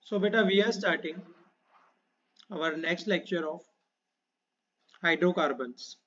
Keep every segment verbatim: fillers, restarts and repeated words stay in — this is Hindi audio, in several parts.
So beta, we are starting our next lecture of hydrocarbons.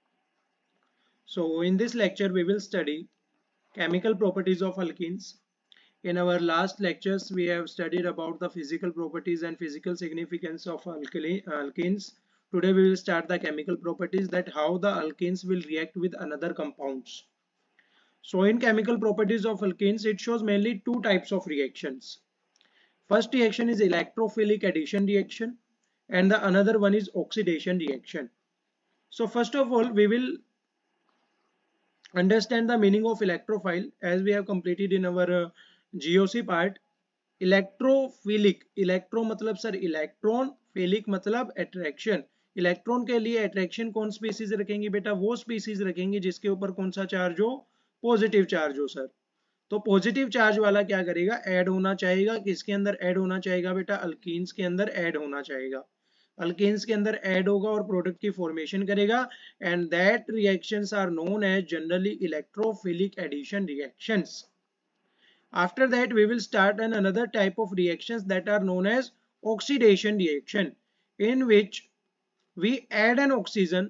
So in this lecture we will study chemical properties of alkenes. In our last lectures we have studied about the physical properties and physical significance of alkali alkenes. Today we will start the chemical properties, that how the alkenes will react with another compounds. So in chemical properties of alkenes, it shows mainly two types of reactions. First reaction is electrophilic addition reaction and the another one is oxidation reaction. So first of all, we will understand the meaning of electrophile as we have completed in our uh, G O C part. Electrophilic, electro मतलब सर इलेक्ट्रॉन, फिलिक मतलब अट्रैक्शन. इलेक्ट्रॉन के लिए अट्रैक्शन कौन स्पीसीज रखेंगे बेटा? वो स्पीसीज रखेंगे जिसके ऊपर कौन सा चार्ज हो? पॉजिटिव चार्ज हो सर. तो पॉजिटिव चार्ज वाला क्या करेगा? ऐड होना चाहेगा. किसके अंदर ऐड होना चाहेगा बेटा? अल्कीन्स के अंदर ऐड होना चाहेगा. अल्केन्स के अंदर ऐड होगा और प्रोडक्ट की फॉर्मेशन करेगा, and that reactions are known as generally electrophilic addition reactions. After that we will start an another type of reactions that are known as oxidation reaction, in which we add an oxygen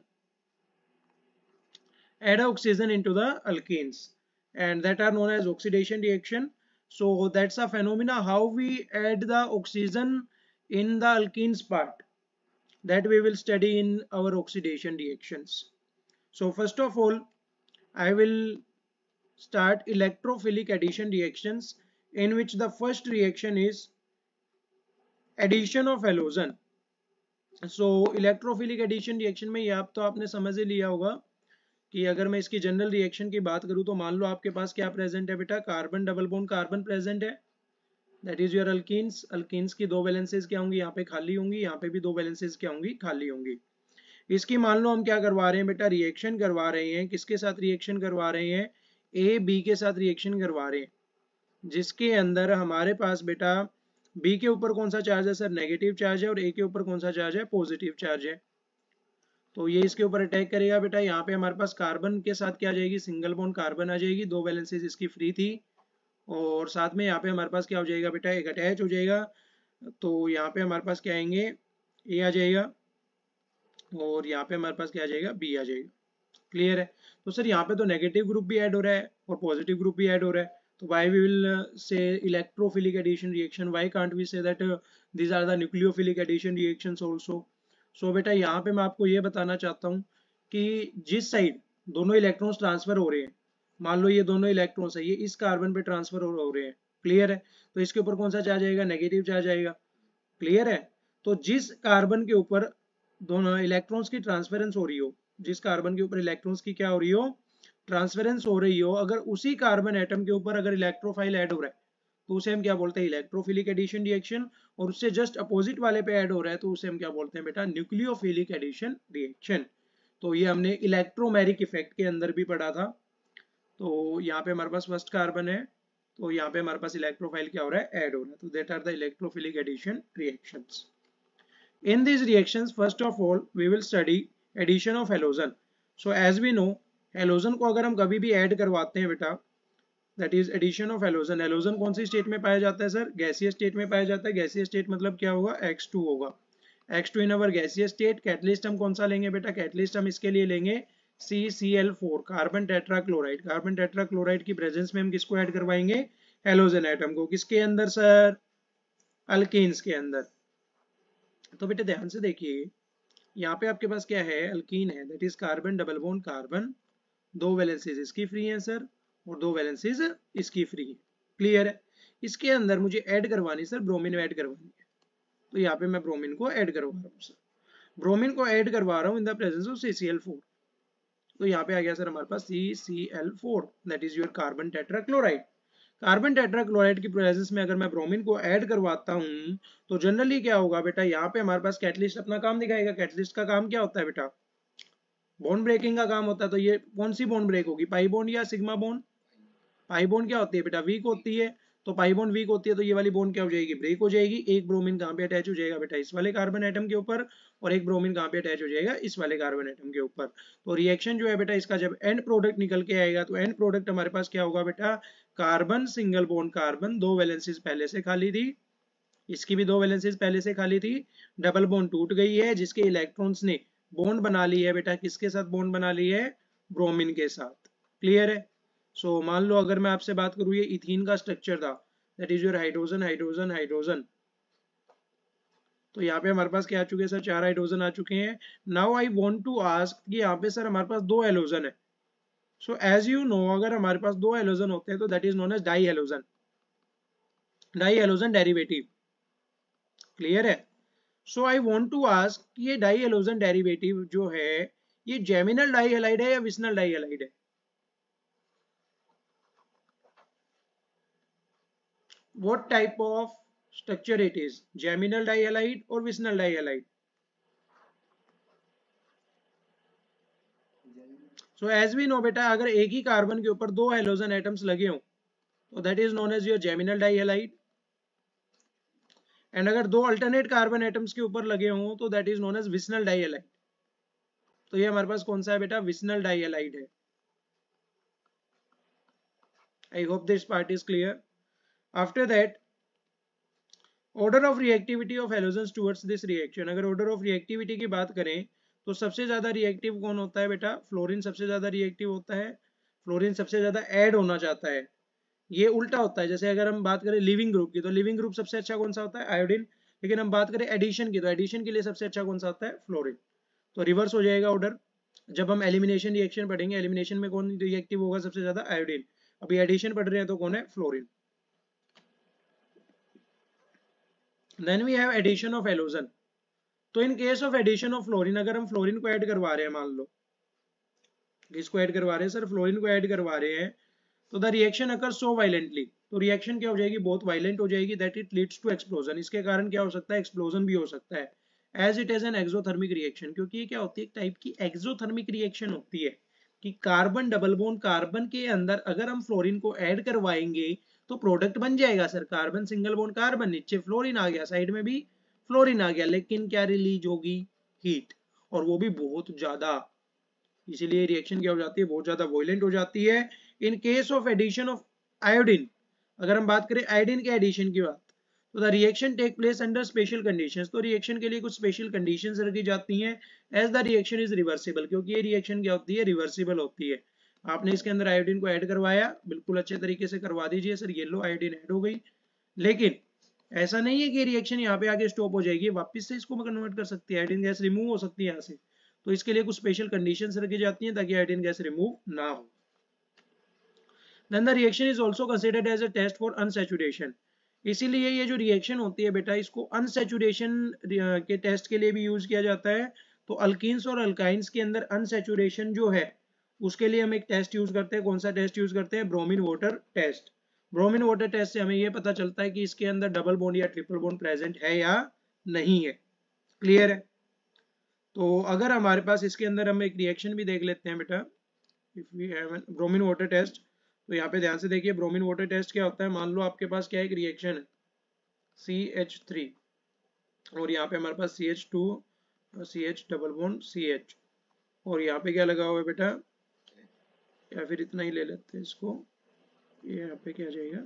add oxygen into the alkenes, and that are known as oxidation reaction. So that's a phenomena how we add the oxygen in the alkenes part, that we will study in our oxidation reactions. So first of all, I will start electrophilic addition reactions, in which the first reaction is addition of halogen. So electrophilic addition reaction में ये आप तो आपने समझ ही लिया होगा कि अगर मैं इसकी जनरल रिएक्शन की बात करूं तो मान लो आपके पास क्या प्रेजेंट है बेटा? Carbon double bond carbon present है, that is your alkenes. Alkenes की दो वैलेंसीज क्या होंगी? यहाँ पे खाली होंगी, यहाँ पे भी दो वैलेंसीज क्या होंगी? खाली होंगी. इसकी मान लो हम क्या करवा रहे हैं बेटा? रिएक्शन करवा रहे हैं. किसके साथ रिएक्शन करवा रहे हैं? ए बी के साथ रिएक्शन करवा रहे हैं, जिसके अंदर हमारे पास बेटा बी के ऊपर कौन सा चार्ज है सर? नेगेटिव चार्ज है, और ए के ऊपर कौन सा चार्ज है? पॉजिटिव चार्ज है. तो ये इसके ऊपर अटैक करेगा बेटा. यहाँ पे हमारे पास कार्बन के साथ क्या आ जाएगी? सिंगल बॉन्ड कार्बन आ जाएगी. दो वैलेंसीज इसकी फ्री थी, और साथ में यहाँ पे हमारे पास क्या हो जाएगा बेटा? एक अटैच हो जाएगा. तो यहाँ पे हमारे पास क्या आएंगे? ए आ जाएगा, और यहाँ पे हमारे पास क्या आ जाएगा? बी आ जाएगा. क्लियर है? तो सर यहाँ पे तो नेगेटिव ग्रुप भी ऐड हो रहा है और पॉजिटिव ग्रुप भी ऐड हो रहा है. तो why we will uh, say electrophilic addition reaction? Why can't we say that uh, these are the nucleophilic addition reactions also? So बेटा यहाँ पे मैं आपको ये बताना चाहता हूँ कि जिस साइड दोनों इलेक्ट्रॉन्स ट्रांसफर हो रहे हैं, मान लो ये दोनों इलेक्ट्रॉन्स है, ये इस कार्बन पे ट्रांसफर हो रहे हैं. क्लियर है? तो इसके ऊपर कौन सा चार्ज आएगा? नेगेटिव चार्ज आएगा. क्लियर है? तो जिस कार्बन के ऊपर दोनों इलेक्ट्रॉन्स की ट्रांसफरेंस हो रही हो, जिस कार्बन के ऊपर इलेक्ट्रॉन्स की क्या हो रही हो? ट्रांसफरेंस हो रही हो, अगर उसी कार्बन एटम के ऊपर अगर इलेक्ट्रोफाइल ऐड हो रहा है तो उसे हम क्या बोलते हैं? Electrophilic addition reaction. और उससे जस्ट अपोजिट वाले पे ऐड हो रहा है तो उसे हम क्या बोलते हैं बेटा? Nucleophilic addition reaction. तो ये हमने इलेक्ट्रोमेरिक इफेक्ट के अंदर भी पढ़ा था. तो यहाँ पे हमारे पास फर्स्ट कार्बन है, तो यहाँ पे हमारे पास इलेक्ट्रोफाइल क्या हो रहा है? ऐड हो रहा है. तो that are the electrophilic addition reactions. In these reactions, first of all, we will study addition of halogen. So as we know, halogen को अगर हम कभी भी ऐड करवाते हैं बेटा, that is addition of halogen. halogen कौन सी स्टेट में पाया जाता है सर? गैसीय स्टेट में पाया जाता है. गैसीय स्टेट मतलब क्या होगा? एक्स टू होगा. एक्स टू इन अवर गैसीय स्टेट. कैटलिस्ट हम कौन सा लेंगे बेटा? कैटलिस्ट हम इसके लिए लेंगे C C L four, carbon tetrachloride. Carbon tetrachloride की प्रेजेंस में हम किसको ऐड करवाएंगे? हेलोजन एटम को. किसके अंदर सर? अल्कीन्स के अंदर. तो बेटे ध्यान से देखिए, यहाँ पे आपके पास क्या है? अल्कीन है, that is carbon double bond carbon. दो वैलेंसीज इसकी फ्री हैं सर, और दो वैलेंसीज इसकी फ्री है. क्लियर है? इसके अंदर मुझे ऐड करवानी सर, ब्रोमीन ऐड करवानी है. तो यहाँ पे मैं ब्रोमीन को ऐड करवा रहा हूँ सर. ब्रोमीन को ऐड करवा रहा हूँ in the presence of C C L four. तो यहाँ पे आ गया सर हमारे पास C C L four, that is your carbon tetrachloride. Carbon tetrachloride की प्रेजेंस में अगर मैं ब्रोमीन को ऐड करवाता हूं तो जनरली क्या होगा बेटा? यहाँ पे हमारे पास कैटलिस्ट अपना काम दिखाएगा. कैटलिस्ट का काम क्या होता है बेटा? बॉन्ड ब्रेकिंग का काम होता है. तो ये कौन सी बॉन्ड ब्रेक होगी? पाई बॉन्ड या सिग्मा बॉन्ड? पाई बॉन्ड क्या होती है बेटा? वीक होती है. तो पाई बॉन्ड वीक होती है, तो ये वाली बॉन्ड क्या हो जाएगी? ब्रेक हो जाएगी. एक ब्रोमीन कहाँ पे अटैच हो जाएगा बेटा? इस वाले कार्बन एटम के ऊपर, और एक ब्रोमीन कहाँ पे अटैच हो जाएगा? इस वाले कार्बन एटम के ऊपर. तो रिएक्शन जो है बेटा, इसका जब एंड प्रोडक्ट निकल के आएगा तो एंड प्रोडक्ट हमारे पास क्या होगा बेटा? कार्बन सिंगल बॉन्ड कार्बन, दो वैलेंसीज पहले से खाली थी, इसकी भी दो वैलेंसीज पहले से खाली थी, डबल बॉन्ड टूट गई है, जिसके इलेक्ट्रॉन्स ने बॉन्ड बना ली है बेटा, किसके साथ बॉन्ड बना ली है, ब्रोमीन के साथ। क्लियर है। सो so, मान लो अगर मैं आपसे बात करूं ये इथीन का स्ट्रक्चर था, that is your hydrogen hydrogen hydrogen. तो यहाँ पे हमारे पास क्या आ चुके हैं सर, चार हाइड्रोजन आ चुके हैं। Now I want to ask कि यहाँ पे सर हमारे पास दो हेलोजन है। सो एज यू नो अगर हमारे पास दो हेलोजन होते हैं तो that is known as di halogen, di halogen derivative. Clear है। So I want to ask कि ये डाई हेलोजन डेरिवेटिव जो है ये जेमिनल डाई हैलाइड है या विसनल डाई हैलाइड है? What type of structure it is, geminal dihalide or vicinal dihalide? So as we know बेटा अगर एक ही कार्बन के ऊपर दो हाइड्रोजन एटम्स लगे हों तो that is known as your geminal dihalide, and अगर दो अल्टरनेट कार्बन एटम्स के ऊपर लगे हों तो that is known as vicinal dihalide. तो ये हमारे पास कौन सा है बेटा, विसनल डाइहैलाइड है। I hope this part is clear. After that order of reactivity of halogens towards this reaction, अगर ऑर्डर ऑफ रिएक्टिविटी की बात करें तो सबसे ज्यादा रिएक्टिव कौन होता है बेटा, फ्लोरीन सबसे ज्यादा रिएक्टिव होता है, फ्लोरीन सबसे ज्यादा ऐड होना चाहता है। ये उल्टा होता है, जैसे अगर हम बात करें लिविंग ग्रुप की तो लिविंग ग्रुप सबसे अच्छा कौन सा होता है, आयोडीन। लेकिन हम बात करें एडिशन की तो एडिशन के लिए सबसे अच्छा कौन सा होता है, फ्लोरीन। तो रिवर्स हो जाएगा ऑर्डर। जब हम एलिमिनेशन रिएक्शन पढ़ेंगे, एलिमिनेशन में कौन रिएक्टिव होगा सबसे ज्यादा, आयोडीन। अभी एडिशन पढ़ रहे हैं तो कौन है, fluorine. Then we have addition of halogen. तो in case of addition of fluorine, अगर हम फ्लोरीन को ऐड करवा रहे हैं, मान लो किसको ऐड करवा रहे हैं सर, फ्लोरीन को ऐड करवा रहे हैं, तो the reaction occur so violently, तो रिएक्शन क्या हो जाएगी, बहुत वायलेंट हो जाएगी, that it leads to explosion. इसके कारण क्या हो सकता है, एक्सप्लोजन भी हो सकता है, as it is an exothermic reaction. क्योंकि ये क्या होती है, एक टाइप की एक्सोथर्मिक रिएक्शन होती है कि कार्बन डबल बॉन्ड कार्बन के अंदर अगर हम फ्लोरीन को ऐड करवाएंगे तो प्रोडक्ट बन जाएगा sir, carbon single bond carbon, नीचे फ्लोरीन आ गया, साइड में भी फ्लोरीन आ गया, लेकिन क्या रिलीज होगी, हीट, और वो भी बहुत ज्यादा। इसीलिए रिएक्शन क्या हो जाती है, बहुत ज्यादा वॉयलेंट हो जाती है। In case of addition of iodine, अगर हम बात करें आयोडीन के एडिशन की बात, तो the reaction take place under special conditions. तो रिएक्शन के लिए कुछ स्पेशल कंडीशंस रखी जाती हैं, as the reaction is reversible, क्योंकि ये रिएक्शन क्या होती है, रिवर्सिबल होती है। आपने इसके अंदर आयोडीन को ऐड करवाया, बिल्कुल अच्छे तरीके से करवा दीजिए सर, येलो आयोडीन ऐड हो गई, लेकिन ऐसा नहीं है कि रिएक्शन यहाँ पे आके स्टॉप हो जाएगी, वापस से इसको कन्वर्ट कर सकती है, आयोडीन गैस रिमूव हो सकती है यहाँ से। तो इसके लिए कुछ स्पेशल कंडीशंस रखी जाती हैं ताकि आयोडीन गैस रिमूव ना हो। Then the reaction is also considered as a test for unsaturation। इसीलिए ये जो रिएक्शन होती है बेटा, इसको अनसेचुरेशन के टेस्ट के लिए भी यूज किया जाता है। तो अल्कीन्स और अल्काइंस के अंदर अनसेचुरेशन जो है उसके लिए हम एक टेस्ट यूज करते हैं। कौन सा टेस्ट यूज करते हैं, bromine water test. Bromine water test से हमें ये पता चलता है कि इसके अंदर डबल बॉन्ड या ट्रिपल बॉन्ड प्रेजेंट है या नहीं है। क्लियर है। तो अगर हमारे पास इसके अंदर हम एक रिएक्शन भी देख लेते हैं बेटा, if we have bromine water test, तो यहाँ पे ध्यान से देखिए ब्रोमीन वाटर टेस्ट क्या होता है। मान लो आपके पास क्या एक रिएक्शन है सी एच थ्री, और यहाँ पे हमारे पास C H two, C H double bond C H, और यहाँ पे क्या लगा हुआ है बेटा, या फिर इतना ही ले लेते हैं इसको, ये यहाँ पे क्या आ जाएगा,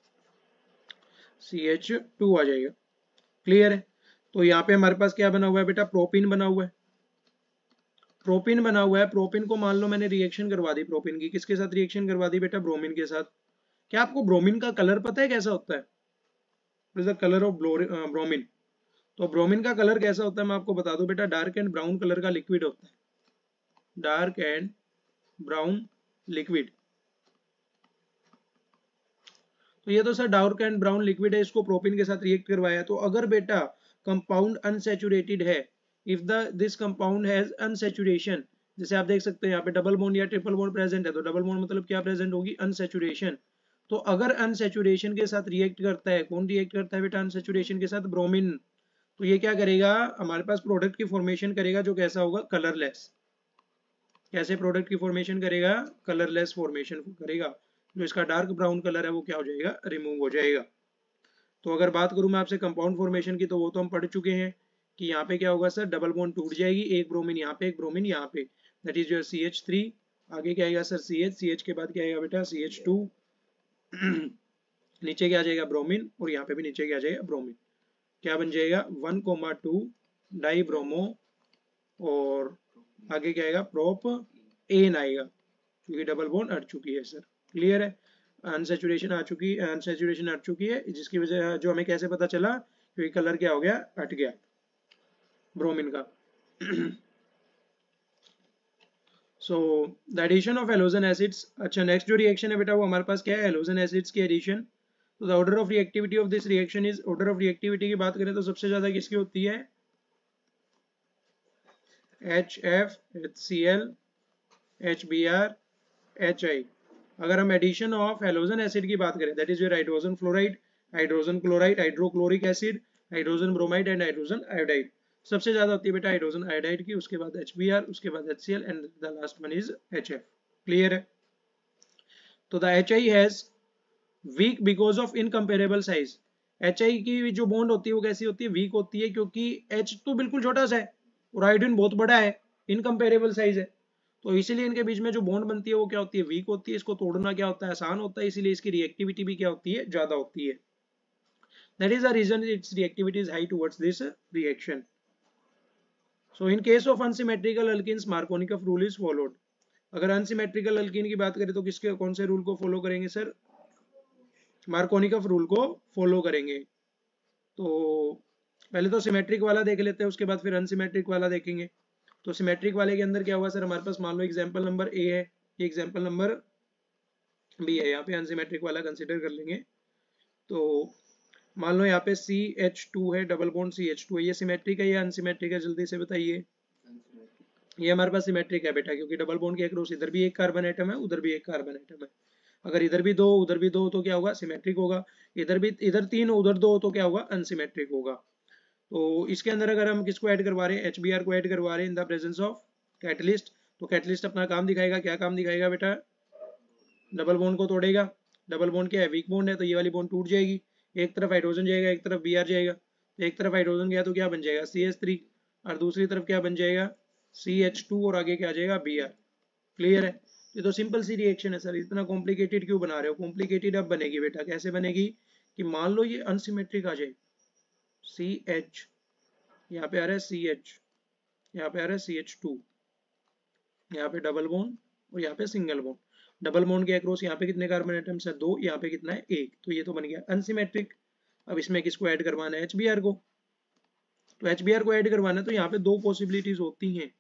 सी एच टू आ जाएगा। क्लियर है। तो यहाँ पे हमारे पास क्या बना हुआ है बेटा, प्रोपीन बना हुआ है, प्रोपीन बना हुआ है। प्रोपीन को मान लो मैंने रिएक्शन करवा दी, प्रोपीन की किसके साथ रिएक्शन करवा दी बेटा, ब्रोमीन के साथ। क्या आपको ब्रोमीन का कलर पता है कैसा होता है, what is the colour of bromine? तो ब्रोमीन का कलर कैसा होता है मैं आपको बता दूं बेटा, डार्क एंड ब्राउन कलर का लिक्विड होता है, डार्क एंड ब्राउन लिक्विड। तो ये तो sir dark and brown liquid है, इसको प्रोपीन के साथ रिएक्ट करवाया। तो अगर बेटा कंपाउंड अनसैचुरेटेड है, if the this compound has unsaturation, जैसे आप देख सकते हैं यहाँ पे डबल बॉन्ड या ट्रिपल बॉन्ड प्रेजेंट है, तो डबल बॉन्ड मतलब क्या प्रेजेंट होगी, अनसैचुरेशन। तो अगर अनसैचुरेशन के साथ रिएक्ट करता है, कौन रिएक्ट करता है बेटा अनसैचुरेशन के साथ, ब्रोमीन, तो ये क्या करेगा, हमारे पास प्रोडक्ट की फॉर्मेशन करेगा जो कैसा होगा, कलरलेस। कैसे प्रोडक्ट की फॉर्मेशन करेगा, कलरलेस फॉर्मेशन करेगा। जो इसका डार्क ब्राउन कलर है वो क्या हो जाएगा, रिमूव हो जाएगा। तो अगर बात करूं मैं आपसे कंपाउंड फॉर्मेशन की, तो वो तो हम पढ़ चुके हैं कि यहाँ पे क्या होगा सर, डबल बॉन्ड टूट जाएगी, एक ब्रोमीन यहाँ पे, एक ब्रोमीन यहाँ पे, that is your C H three. आगे क्या आएगा sir, C H, C H के बाद क्या आएगा बेटा, सी एच टू नीचे क्या आ जाएगा, ब्रोमीन, और यहाँ पे भी नीचे क्या आ जाएगा, ब्रोमीन। क्या बन जाएगा, one comma two di bromo, और आगे क्या आएगा, प्रोप एन आएगा, क्योंकि डबल बॉन्ड हट चुकी है सर। क्लियर है, अनसेचुरेशन आ चुकी है, अनसेचुरेशन हट चुकी है, जिसकी वजह जो हमें कैसे पता चला, क्योंकि कलर क्या हो गया, हट गया ब्रोमीन का। So the addition of halogen acids. अच्छा, नेक्स्ट जो रिएक्शन है बेटा वो हमारे पास क्या है, हेलोजन एसिड्स की एडिशन। तो the order of reactivity of this reaction is, order of reactivity की बात करें तो सबसे ज्यादा किसकी होती है, H F, H C L, H B R, H I. अगर हम एडिशन ऑफ हेलोजन एसिड की बात करें, that is your hydrogen fluoride, hydrogen chloride, hydrochloric acid, hydrogen bromide and hydrogen iodide. सबसे ज्यादा होती है बेटा हाइड्रोजन आयोडाइड की, उसके बाद एच बी आर, उसके बाद H C L and the last one is H F. Clear है। तो the H I has weak because of incomparable size. H I की जो बॉन्ड होती है वो कैसी होती है, वीक होती है, क्योंकि एच तो बिल्कुल छोटा सा है और आयोडीन बहुत बड़ा है, इनकम्पेरेबल साइज है, तो इसीलिए इनके बीच में जो बॉन्ड बनती है वो क्या होती है, वीक होती है। इसको तोड़ना क्या होता है, आसान होता है, इसीलिए इसकी रिएक्टिविटी भी क्या होती है, ज्यादा होती है। That is the reason its reactivity is high towards this reaction. So in case of unsymmetrical alkenes Markovnikov rule is followed. अगर अनसिमेट्रिकल अल्कीन की बात करें तो किसके कौन से रूल को फॉलो करेंगे सर, मार्कोनिकफ रूल को फॉलो करेंगे। तो पहले तो सिमेट्रिक वाला देख लेते हैं, उसके बाद फिर अनसिमेट्रिक वाला देखेंगे। तो सिमेट्रिक वाले के अंदर क्या हुआ सर, हमारे पास मान लो एग्जांपल नंबर ए है, ये एग्जांपल नंबर बी है, यहाँ पे अनसिमेट्रिक वाला कंसीडर कर लेंगे। तो मान लो यहाँ पे सी एच टू है, double bond C H two है, ये सिमेट्रिक है या अनसिमेट्रिक है, जल्दी से बताइए। ये हमारे पास सिमेट्रिक है बेटा, क्योंकि डबल बॉन्ड के अक्रॉस इधर भी एक कार्बन एटम है, उधर भी एक कार्बन एटम है। अगर इधर भी दो उधर भी दो तो क्या होगा, सिमेट्रिक होगा। इधर भी, इधर तीन उधर दो तो क्या होगा, अनसिमेट्रिक होगा। तो इसके अंदर अगर हम किसको ऐड करवा रहे हैं, एच बी आर को ऐड करवा रहे हैं in the presence of catalyst, तो कैटलिस्ट अपना काम दिखाएगा। क्या काम दिखाएगा बेटा, डबल बॉन्ड को तोड़ेगा। डबल बॉन्ड क्या है, वीक बॉन्ड है, तो ये वाली बॉन्ड टूट जाएगी, एक तरफ हाइड्रोजन जाएगा, एक तरफ बी आर जाएगा। तो एक तरफ हाइड्रोजन गया तो क्या बन जाएगा, सी एच थ्री, और दूसरी तरफ क्या बन जाएगा, सी एच टू, और आगे क्या आ जाएगा, बी आर। क्लियर है। ये तो सिंपल सी रिएक्शन है सर, इतना कॉम्प्लिकेटेड क्यों बना रहे हो। कॉम्प्लिकेटेड अब बनेगी बेटा, कैसे बनेगी, कि मान लो ये अनसिमेट्रिक आ जाए, सी एच, यहाँ पे आ रहा है सी एच, यहाँ पे आ रहा है सी एच टू, यहाँ पे डबल बॉन्ड और यहाँ पे सिंगल बॉन्ड। डबल बॉन्ड के अक्रॉस यहाँ पे कितने कार्बन एटम्स है, दो, यहाँ पे कितना है, एक, तो ये तो बन गया अनसिमेट्रिक। अब इसमें किसको ऐड करवाना है, एच बी आर को। तो एच बी आर को ऐड करवाना है, तो यहाँ पे दो पॉसिबिलिटीज होती हैं।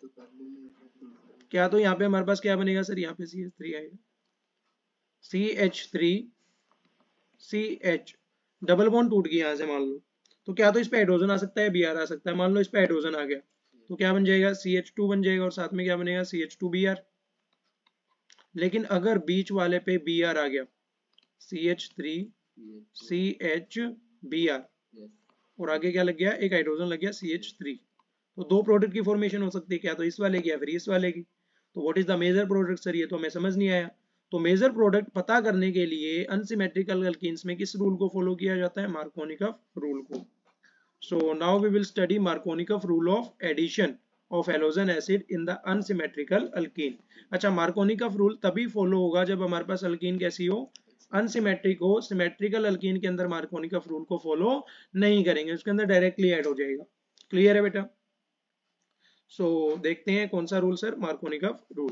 क्या, तो यहाँ पे हमारे पास क्या बनेगा सर, यहाँ पे सी एच थ्री आएगा, C H three, C H, double bond टूट गया यहाँ से मान लो, तो क्या तो इस पे हाइड्रोजन आ सकता है, बी आर आ सकता है। मान लो इस पे हाइड्रोजन आ गया तो क्या बन जाएगा, सी एच टू बन जाएगा, और साथ में क्या बनेगा, C H two B R. लेकिन अगर बीच वाले पे बी आर आ गया, C H three, C H B R, और आगे क्या लग गया, एक हाइड्रोजन लग गया, सी एच थ्री, तो दो प्रोडक्ट की फॉर्मेशन हो सकती है, क्या तो इस वाले की या फिर इस वाले की। तो what is the major product sir, ये तो हमें समझ नहीं आया। तो मेजर प्रोडक्ट पता करने के लिए अनसिमेट्रिकल अल्कीन्स में किस रूल को फॉलो किया जाता है, मार्कोनिकफ रूल को। So now we will study Markovnikov rule of addition of halogen acid in the unsymmetrical alkene. अच्छा, मार्कोनिकफ रूल तभी फॉलो होगा जब हमारे पास अल्कीन कैसी हो, अनसिमेट्रिक हो। सिमेट्रिकल अल्कीन के अंदर मार्कोनिकफ रूल को फॉलो नहीं करेंगे, उसके अंदर डायरेक्टली ऐड हो जाएगा। क्लियर है बेटा। सो so, देखते हैं कौन सा rule sir, Markovnikov rule.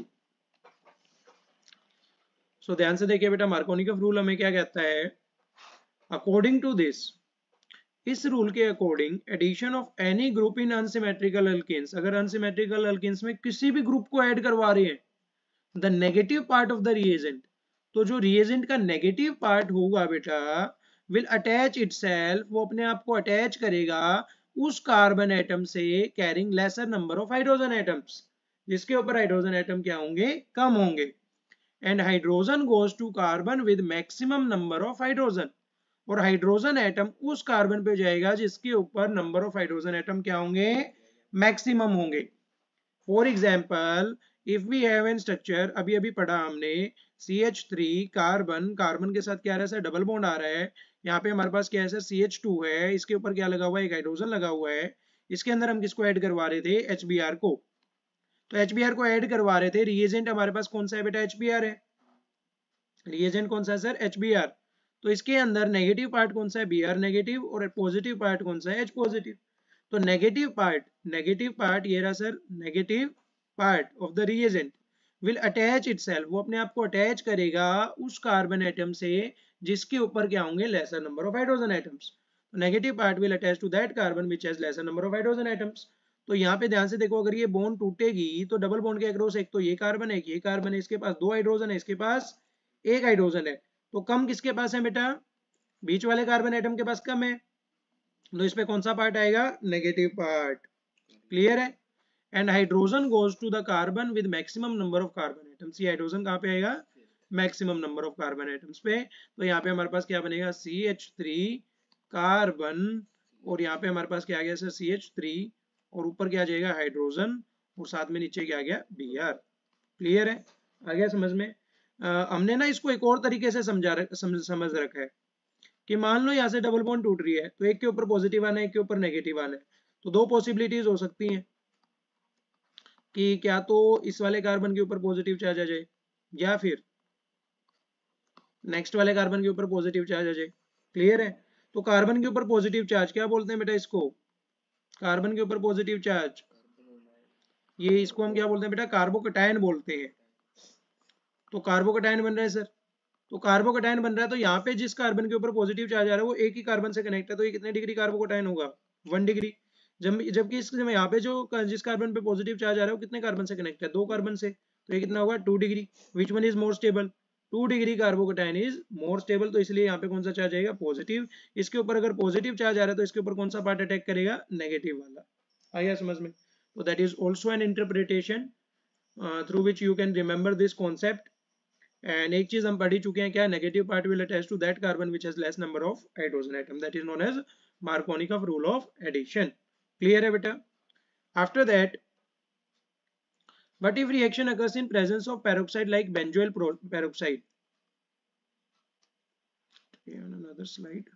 So so, ध्यान से देखिए बेटा, मार्कोनिकफ रूल हमें क्या कहता है, अकॉर्डिंग टू दिस, इस रूल के according addition of any group in unsymmetrical alkenes, अगर अनसिमेट्रिकल अल्कीन्स में किसी भी ग्रुप को ऐड करवा रहे हैं, the negative part of the reagent, तो जो रिएजेंट का नेगेटिव पार्ट होगा बेटा, विल अटैच इटसेल्फ, वो अपने आप को अटैच करेगा उस कार्बन एटम से carrying lesser number of hydrogen atoms, जिसके ऊपर हाइड्रोजन एटम क्या होंगे, कम होंगे। And hydrogen goes to carbon with maximum number of hydrogen, और हाइड्रोजन एटम उस कार्बन पे जाएगा जिसके ऊपर नंबर ऑफ हाइड्रोजन एटम क्या होंगे, मैक्सिमम होंगे। For example, if we have an structure, अभी अभी पढ़ा हमने, C H three, carbon, carbon के साथ क्या आ रहा है सर, डबल बॉन्ड आ रहा है। यहाँ पे हमारे पास क्या है सर, सी एच टू है, इसके ऊपर क्या लगा हुआ है, एक हाइड्रोजन लगा हुआ है। इसके अंदर हम किसको ऐड करवा रहे थे, एच बी आर को। तो एच बी आर को ऐड करवा रहे थे, रिएजेंट हमारे पास कौन सा है बेटा, एच बी आर है। रिएजेंट कौन सा है सर, एच बी आर। तो इसके अंदर नेगेटिव पार्ट कौन सा है, बी आर नेगेटिव, और पॉजिटिव पार्ट कौन सा है, एच पॉजिटिव। तो नेगेटिव पार्ट नेगेटिव पार्ट ये रहा sir, negative part of the reagent will attach itself, वो अपने आप को अटैच करेगा उस कार्बन एटम से जिसके ऊपर क्या होंगे, lesser number of hydrogen atoms. Negative part will attach to that carbon which has lesser number of hydrogen atoms. तो यहाँ पे ध्यान से देखो, अगर ये बॉन्ड टूटेगी तो डबल बॉन्ड के अक्रॉस एक तो ये कार्बन है, एक ये कार्बन है, इसके पास दो हाइड्रोजन है, इसके पास एक हाइड्रोजन है, तो कम किसके पास है बेटा, बीच वाले कार्बन एटम के पास कम है, तो इसमें कौन सा पार्ट आएगा, नेगेटिव पार्ट। क्लियर है। And hydrogen goes to the carbon with maximum number of carbon atoms, ये हाइड्रोजन कहाँ पे आएगा, maximum number of carbon atoms पे। तो यहाँ पे हमारे पास क्या बनेगा, सी एच थ्री कार्बन, और यहाँ पे हमारे पास क्या आ गया सर, सी एच थ्री, और ऊपर क्या आ जाएगा, हाइड्रोजन, और साथ में नीचे क्या आ गया, बी आर। क्लियर है, आ गया समझ में। आ, हमने ना इसको एक और तरीके से समझा रख, समझ, समझ रखा है कि मान लो यहाँ से डबल बॉन्ड टूट रही है, तो एक के ऊपर पॉजिटिव आना है, एक के ऊपर नेगेटिव आना है, तो दो पॉसिबिलिटीज हो सकती हैं कि क्या तो इस वाले कार्बन के ऊपर पॉजिटिव चार्ज आ जाए, या फिर नेक्स्ट वाले कार्बन के ऊपर पॉजिटिव चार्ज आ जाए। क्लियर है। तो कार्बन के ऊपर पॉजिटिव चार्ज क्या बोलते हैं बेटा, इसको कार्बन के ऊपर पॉजिटिव चार्ज, ये इसको हम क्या बोलते हैं बेटा, कार्बोकैटायन बोलते हैं। तो कार्बोकैटायन बन रहा है सर, तो कार्बोकैटायन बन रहा है, तो यहाँ पे जिस कार्बन के ऊपर पॉजिटिव चार्ज आ रहा है वो एक ही कार्बन से कनेक्ट है, तो ये कितने डिग्री कार्बोकैटायन होगा, वन डिग्री। जब जबकि इस यहाँ पे जो जिस कार्बन पे पॉजिटिव चार्ज आ रहा है वो कितने कार्बन से कनेक्ट है, दो कार्बन से, तो ये कितना होगा, two degree. Which one is more stable, two degree carbocation is more stable, तो इसलिए यहाँ पे कौन सा चार्ज आएगा, पॉजिटिव। इसके ऊपर अगर पॉजिटिव चार्ज आ रहा है तो इसके ऊपर कौन सा पार्ट अटैक करेगा, नेगेटिव वाला। आया समझ में। तो that is also an interpretation through which you can remember this concept. And एक चीज हम पढ़ ही चुके हैं, क्या, negative part will attach to that carbon which has less number of hydrogen atom, that is known as Markovnikov rule of addition. Clear है बेटा। After that, what if reaction occurs in presence of peroxide like benzoyl peroxide? Okay, on another slide.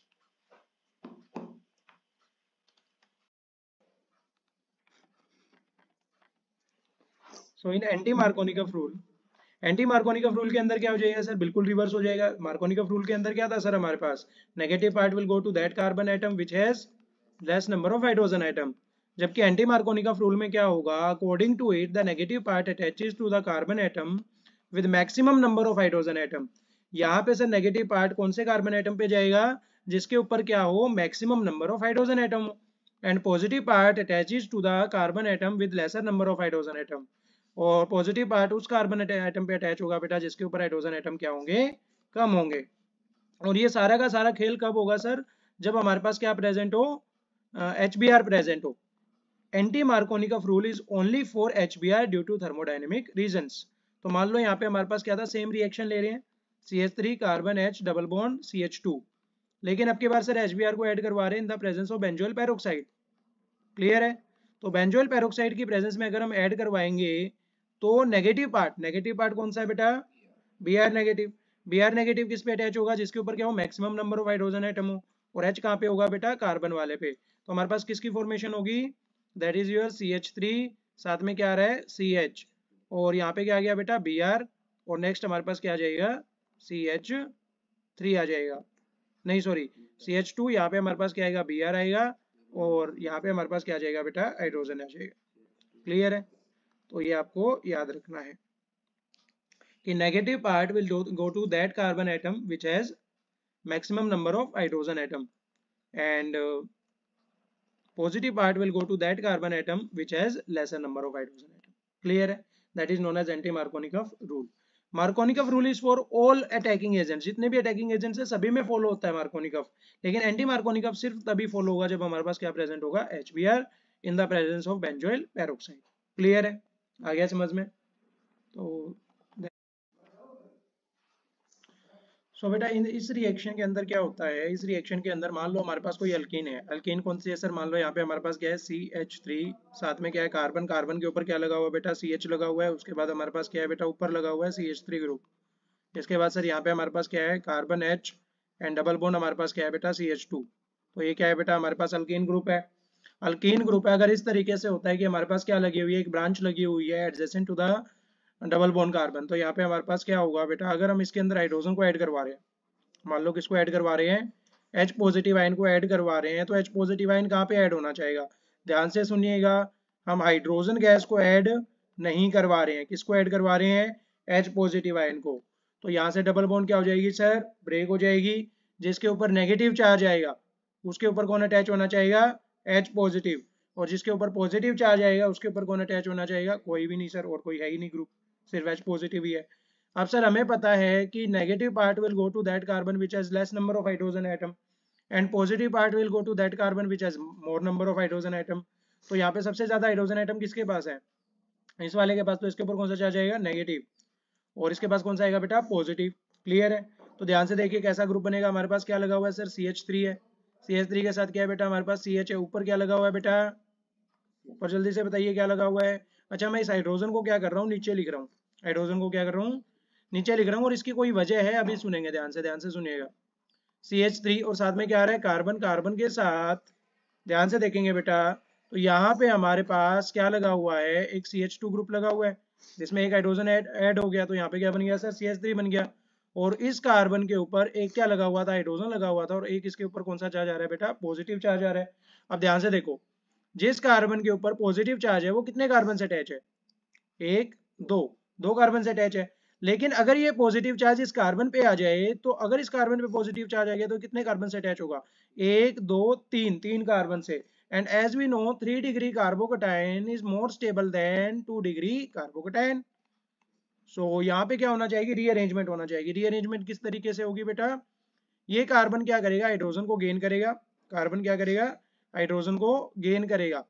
So in anti-Markovnikov rule, anti Markovnikov rule के अंदर क्या हो जाएगा सर, बिल्कुल रिवर्स हो जाएगा। मार्कोनिकॉफ रूल के अंदर क्या था सर, हमारे पास negative part will go to that carbon atom which has less number of hydrogen atom, जबकि एंटी मार्कोनिकॉफ रूल में क्या होगा, according to it the negative part attaches to the carbon atom with maximum number of hydrogen atom. यहाँ पे सर नेगेटिव पार्ट कौन से कार्बन एटम पे जाएगा, जिसके ऊपर क्या हो, maximum number of hydrogen atom, and positive part attaches to the carbon atom with lesser number of hydrogen atom, और पॉजिटिव पार्ट उस कार्बन एटम पे अटैच होगा बेटा जिसके ऊपर हाइड्रोजन एटम क्या होंगे, कम होंगे। और ये सारा का सारा खेल कब होगा सर, जब हमारे पास क्या प्रेजेंट हो, एच बी आर प्रेजेंट हो। Anti Markovnikov rule is only for H B R due to thermodynamic reasons. तो मान लो यहाँ पे हमारे पास क्या था, सेम रिएक्शन ले रहे हैं, C H three carbon H double bond C H two, लेकिन अब के बाद सर एच बी आर को ऐड करवा रहे हैं in the presence of benzoyl peroxide. Clear है। तो बेंजोइल पेरोक्साइड की प्रेजेंस में अगर हम ऐड करवाएंगे तो नेगेटिव पार्ट, नेगेटिव पार्ट कौन सा है बेटा, B R negative. B R negative किस पे अटैच होगा, जिसके ऊपर क्या हो, maximum number of hydrogen atom हो, और H कहाँ पे होगा बेटा, कार्बन वाले पे। तो हमारे पास किसकी फॉर्मेशन होगी, that is your C H three, साथ में क्या आ रहा है, सी एच, और यहाँ पे क्या आ गया बेटा, बी आर, और नेक्स्ट हमारे पास क्या आ जाएगा, सी एच थ्री आ जाएगा, नहीं सॉरी सी एच टू, यहाँ पे हमारे पास क्या आएगा, बी आर आएगा, और यहाँ पे हमारे पास क्या आ जाएगा बेटा, हाइड्रोजन आ जाएगा। क्लियर है। तो ये आपको याद रखना है कि negative part will go to that carbon atom which has maximum number of hydrogen atom, and positive part will go to that carbon atom which has lesser number of hydrogen atom. Clear है। That is known as anti Markovnikov rule. Markovnikov rule is for all attacking agents, जितने भी अटैकिंग एजेंट्स है सभी में फॉलो होता है मार्कोनिकॉफ, लेकिन एंटी मार्कोनिकॉफ सिर्फ तभी फॉलो होगा जब हमारे पास क्या प्रेजेंट होगा, H B R in the presence of benzoyl peroxide. Clear है, आ गया समझ में। तो सो so बेटा इन इस रिएक्शन के अंदर क्या होता है, इस रिएक्शन के अंदर मान लो हमारे पास कोई अल्कीन है, अल्कीन कौन सी है सर, मान लो यहाँ पे हमारे पास क्या है, सी एच थ्री, साथ में क्या है, कार्बन, कार्बन के ऊपर क्या लगा हुआ है बेटा, सी एच लगा हुआ है, उसके बाद हमारे पास क्या है बेटा, ऊपर लगा हुआ है सी एच थ्री ग्रुप। इसके बाद सर यहाँ पे हमारे पास क्या है, carbon H and double bond हमारे पास क्या है बेटा, सी एच टू। तो ये क्या है बेटा, हमारे पास अल्कीन ग्रुप है। अल्कीन ग्रुप है, अगर इस तरीके से होता है कि हमारे पास क्या लगी हुई है, एक ब्रांच लगी हुई है adjacent to the double bond carbon, तो यहाँ पे हमारे पास क्या होगा बेटा, अगर हम इसके अंदर हाइड्रोजन को ऐड करवा रहे हैं, मान लो किसको ऐड करवा रहे हैं, H पॉजिटिव आयन को ऐड करवा रहे हैं, तो H पॉजिटिव आयन कहाँ पे ऐड होना चाहेगा, ध्यान से सुनिएगा, हम हाइड्रोजन गैस को ऐड नहीं करवा रहे हैं, किसको ऐड करवा रहे हैं, H पॉजिटिव आयन को। तो यहाँ से डबल बॉन्ड क्या हो जाएगी सर, ब्रेक हो जाएगी। जिसके ऊपर नेगेटिव चार्ज आएगा उसके ऊपर कौन अटैच होना चाहेगा, H पॉजिटिव, और जिसके ऊपर पॉजिटिव चार्ज आएगा उसके ऊपर कौन अटैच होना चाहेगा, कोई भी नहीं सर, और कोई है ही नहीं ग्रुप, सिर्फ H पॉजिटिव ही है। अब सर हमें पता है कि negative part will go to that carbon which has less number of hydrogen atom and positive part will go to that carbon which has more number of hydrogen atom. तो यहाँ पे सबसे ज्यादा हाइड्रोजन एटम किसके पास है, इस वाले के पास, तो इसके ऊपर कौन सा चार्ज आएगा, नेगेटिव, और इसके पास कौन सा आएगा बेटा, पॉजिटिव। क्लियर है। तो ध्यान से देखिए कैसा ग्रुप बनेगा, हमारे पास क्या लगा हुआ है सर, सी एच थ्री है, सी एच थ्री के साथ क्या है बेटा, हमारे पास सी एच है, ऊपर क्या लगा हुआ है बेटा, ऊपर जल्दी से बताइए क्या लगा हुआ है। अच्छा मैं इस हाइड्रोजन को क्या कर रहा हूँ, नीचे लिख रहा हूँ, हाइड्रोजन को क्या कर रहा हूँ, नीचे लिख रहा हूँ, और इसकी कोई वजह है, अभी सुनेंगे, ध्यान से ध्यान से सुनिएगा। सी एच थ्री और साथ में क्या आ रहा है, कार्बन, कार्बन के साथ ध्यान से देखेंगे बेटा, तो यहाँ पे हमारे पास क्या लगा हुआ है, एक सी एच टू ग्रुप लगा हुआ है, जिसमें एक हाइड्रोजन ऐड ऐड हो गया, तो यहाँ पे क्या बन गया सर, सी एच थ्री बन गया। और इस कार्बन के ऊपर एक क्या लगा हुआ था, हाइड्रोजन लगा हुआ था, और एक इसके ऊपर कौन सा चार्ज आ रहा है बेटा, पॉजिटिव चार्ज आ रहा है। अब ध्यान से देखो, जिस कार्बन के ऊपर पॉजिटिव चार्ज है वो कितने कार्बन से अटैच है, एक, दो, दो कार्बन से अटैच है। लेकिन अगर ये पॉजिटिव चार्ज इस कार्बन पे आ जाए, तो अगर इस कार्बन पे पॉजिटिव चार्ज आ गया तो कितने कार्बन से अटैच होगा, एक, दो, तीन, तीन कार्बन से। And as we know three degree carbocation is more stable than two degree carbocation. So यहाँ पे क्या होना चाहिए, रीअरेंजमेंट होना चाहिए। रीअरेंजमेंट किस तरीके से होगी बेटा, ये कार्बन क्या करेगा, हाइड्रोजन को गेन करेगा, कार्बन क्या करेगा, हाइड्रोजन को गेन करेगा,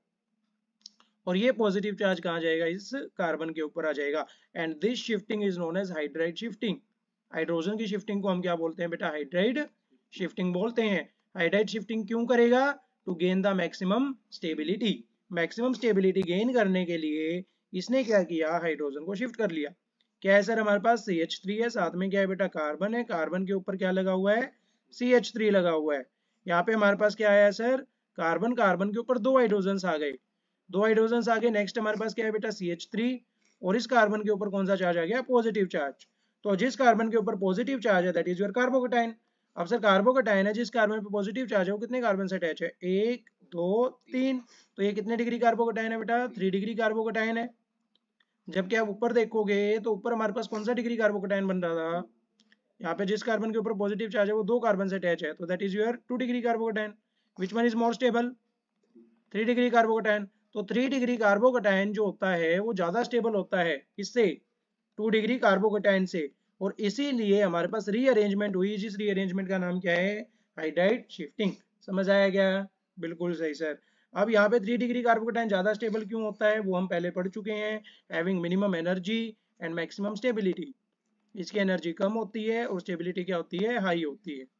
और ये पॉजिटिव चार्ज कहाँ जाएगा, इस कार्बन के ऊपर आ जाएगा। And this shifting is known as hydride shifting. Hydrogen की शिफ्टिंग को हम क्या बोलते हैं बेटा, हाइड्राइड शिफ्टिंग बोलते हैं। हाइड्राइड शिफ्टिंग क्यों करेगा, to gain the maximum stability. Maximum stability gain करने के लिए इसने क्या किया, हाइड्रोजन को शिफ्ट कर लिया। क्या है सर, हमारे पास सी एच थ्री है, साथ में क्या है बेटा, कार्बन है, कार्बन के ऊपर क्या लगा हुआ है, सी एच थ्री लगा हुआ है। यहाँ पे हमारे पास क्या आया सर, कार्बन, कार्बन के ऊपर दो हाइड्रोजन आ गए, दो हाइड्रोजन आगे। नेक्स्ट हमारे पास क्या है बेटा, सी एच थ्री, और इस कार्बन के ऊपर कौन सा चार्ज आ गया, पॉजिटिव चार्ज। तो जिस कार्बन के ऊपर पॉजिटिव चार्ज है दैट इज योर कार्बोकेटाइन। अब सर कार्बोकेटाइन है, जिस कार्बन पे पॉजिटिव चार्ज है वो कितने कार्बन से अटैच है, एक, दो, तीन। तो ये कितने डिग्री कार्बोकेटाइन है बेटा, थ्री डिग्री कार्बोकेटाइन है। जबकि आप ऊपर देखोगे तो ऊपर हमारे पास कौन सा डिग्री कार्बोकेटाइन बन रहा था, यहाँ पे जिस कार्बन के ऊपर पॉजिटिव चार्ज है वो दो कार्बन से अटैच है, तो that is your two degree carbocation. Which one is more stable, three degree carbocation. तो थ्री डिग्री कार्बोकेटाइन जो होता है वो ज्यादा स्टेबल होता है इससे, टू डिग्री कार्बोकेटाइन से, और इसीलिए हमारे पास रीअरेंजमेंट हुई, जिस रीअरेंजमेंट का नाम क्या है, हाइड्राइड शिफ्टिंग। समझ आया क्या, बिल्कुल सही सर। अब यहाँ पे थ्री डिग्री कार्बोकेटाइन ज्यादा स्टेबल क्यों होता है, वो हम पहले पढ़ चुके हैं, having minimum energy and maximum stability. इसकी एनर्जी कम होती है और स्टेबिलिटी क्या होती है, हाई होती है।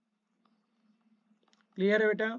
क्लियर है बेटा।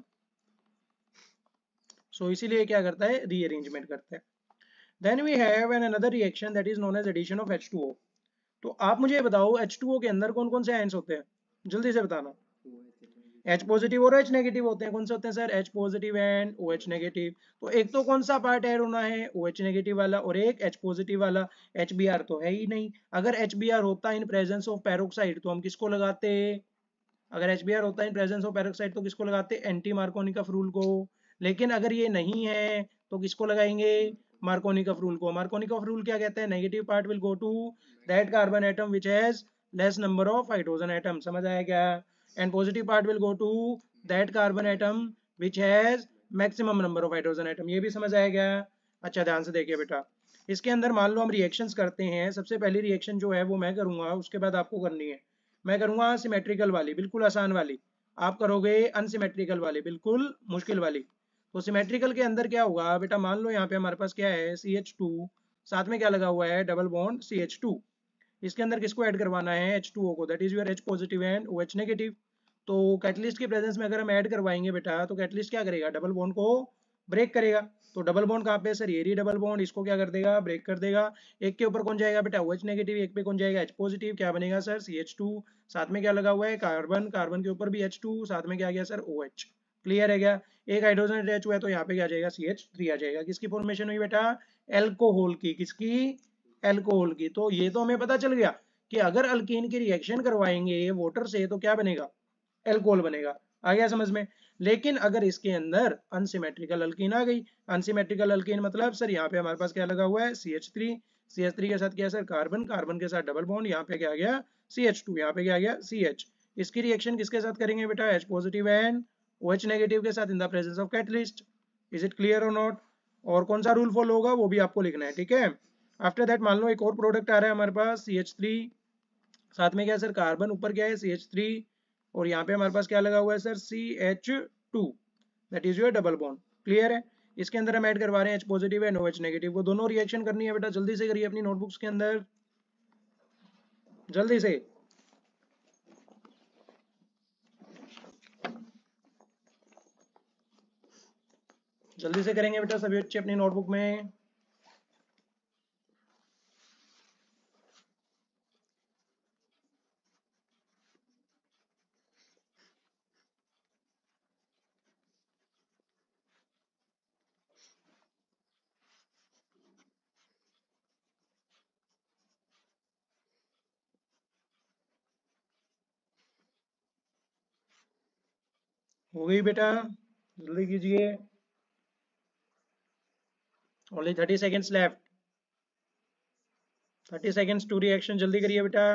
सो so, इसीलिए क्या करता है, रीअरेंजमेंट करता है। Then we have an another reaction that is known as addition of H two O. तो आप मुझे बताओ एच टू ओ के अंदर कौन कौन से आयंस होते हैं, जल्दी से बताना। H पॉजिटिव और H नेगेटिव होते हैं। कौन से होते हैं sir, H positive and OH negative. तो एक तो कौन सा पार्ट ऐड होना है, OH नेगेटिव वाला, और एक H पॉजिटिव वाला। H बी आर तो है ही नहीं। अगर H बी आर होता इन प्रेजेंस ऑफ पेरोक्साइड तो हम किसको लगाते, अगर H बी आर होता इन प्रेजेंस ऑफ पेरोक्साइड तो किसको लगाते, एंटी मार्कोनिकफ रूल को। लेकिन अगर ये नहीं है तो किसको लगाएंगे, मार्कोनिकफ रूल को। मार्कोनिकफ रूल क्या कहते हैं, negative part will go to that carbon atom which has less number of hydrogen atom. समझ आया क्या, and positive part will go to that carbon atom which has maximum number of hydrogen atom. ये भी समझ आया क्या। अच्छा ध्यान से देखिए बेटा, इसके अंदर मान लो हम रिएक्शंस करते हैं। सबसे पहली रिएक्शन जो है वो मैं करूंगा, उसके बाद आपको करनी है। मैं करूंगा सिमेट्रिकल वाली, बिल्कुल आसान वाली। आप करोगे अनसिमेट्रिकल वाली, बिल्कुल मुश्किल वाली। तो सिमेट्रिकल के अंदर क्या होगा बेटा, मान लो यहाँ पे हमारे पास क्या है, सी एच टू, साथ में क्या लगा हुआ है, double bond C H two. इसके अंदर किसको ऐड करवाना है, एच टू ओ को, that is your H positive and OH negative. तो कैटलिस्ट की प्रेजेंस में अगर हम ऐड करवाएंगे बेटा, तो कैटलिस्ट क्या करेगा, डबल बॉन्ड को ब्रेक करेगा। तो डबल बॉन्ड कहाँ पे सर, ये डबल बॉन्ड, इसको क्या कर देगा, ब्रेक कर देगा। एक के ऊपर कौन जाएगा बेटा, OH नेगेटिव, एक पे कौन जाएगा, H पॉजिटिव। क्या बनेगा सर, सी एच टू, साथ में क्या लगा हुआ है, कार्बन, कार्बन के ऊपर भी H टू, साथ में क्या आ गया सर, OH। क्लियर है क्या। एक हाइड्रोजन अटैच हुआ है तो यहाँ पे क्या आ जाएगा, सी एच थ्री आ जाएगा। किसकी फॉर्मेशन हुई बेटा, एल्कोहल की। किसकी, एल्कोहल की। तो ये तो हमें पता चल गया कि अगर अल्कीन की रिएक्शन करवाएंगे वाटर से तो क्या बनेगा, एल्कोहल बनेगा। आ गया समझ में। लेकिन अगर इसके अंदर अनसिमेट्रिकल अल्कीन आ गई, अनसिमेट्रिकल अल्कीन मतलब सर यहाँ पे हमारे पास क्या लगा हुआ है, C H three, C H three के साथ क्या है सर, कार्बन, कार्बन के साथ डबल बॉन्ड, यहाँ पे क्या आ गया, सी एच टू, यहाँ पे क्या आ गया, सी एच। इसकी रिएक्शन किसके साथ करेंगे बेटा, H positive and O H negative के साथ in the presence of catalyst. Is it clear और नॉट। और कौन सा रूल फॉलो होगा वो भी आपको लिखना है, ठीक है। आफ्टर दैट मान लो एक और प्रोडक्ट आ रहा है हमारे पास, सी एच थ्री, साथ में क्या है सर, कार्बन, ऊपर क्या है, सी एच थ्री, और यहाँ पे हमारे पास क्या लगा हुआ है sir, C H two, that is your double bond. Clear है। इसके अंदर हम ऐड करवा रहे हैं H positive and OH negative को, दोनों रिएक्शन करनी है बेटा, जल्दी से करिए अपनी नोटबुक्स के अंदर, जल्दी से। जल्दी से करेंगे बेटा सभी बच्चे अपनी नोटबुक में। हो गई बेटा, जल्दी कीजिए, only thirty seconds left, thirty seconds to reaction, जल्दी करिए बेटा।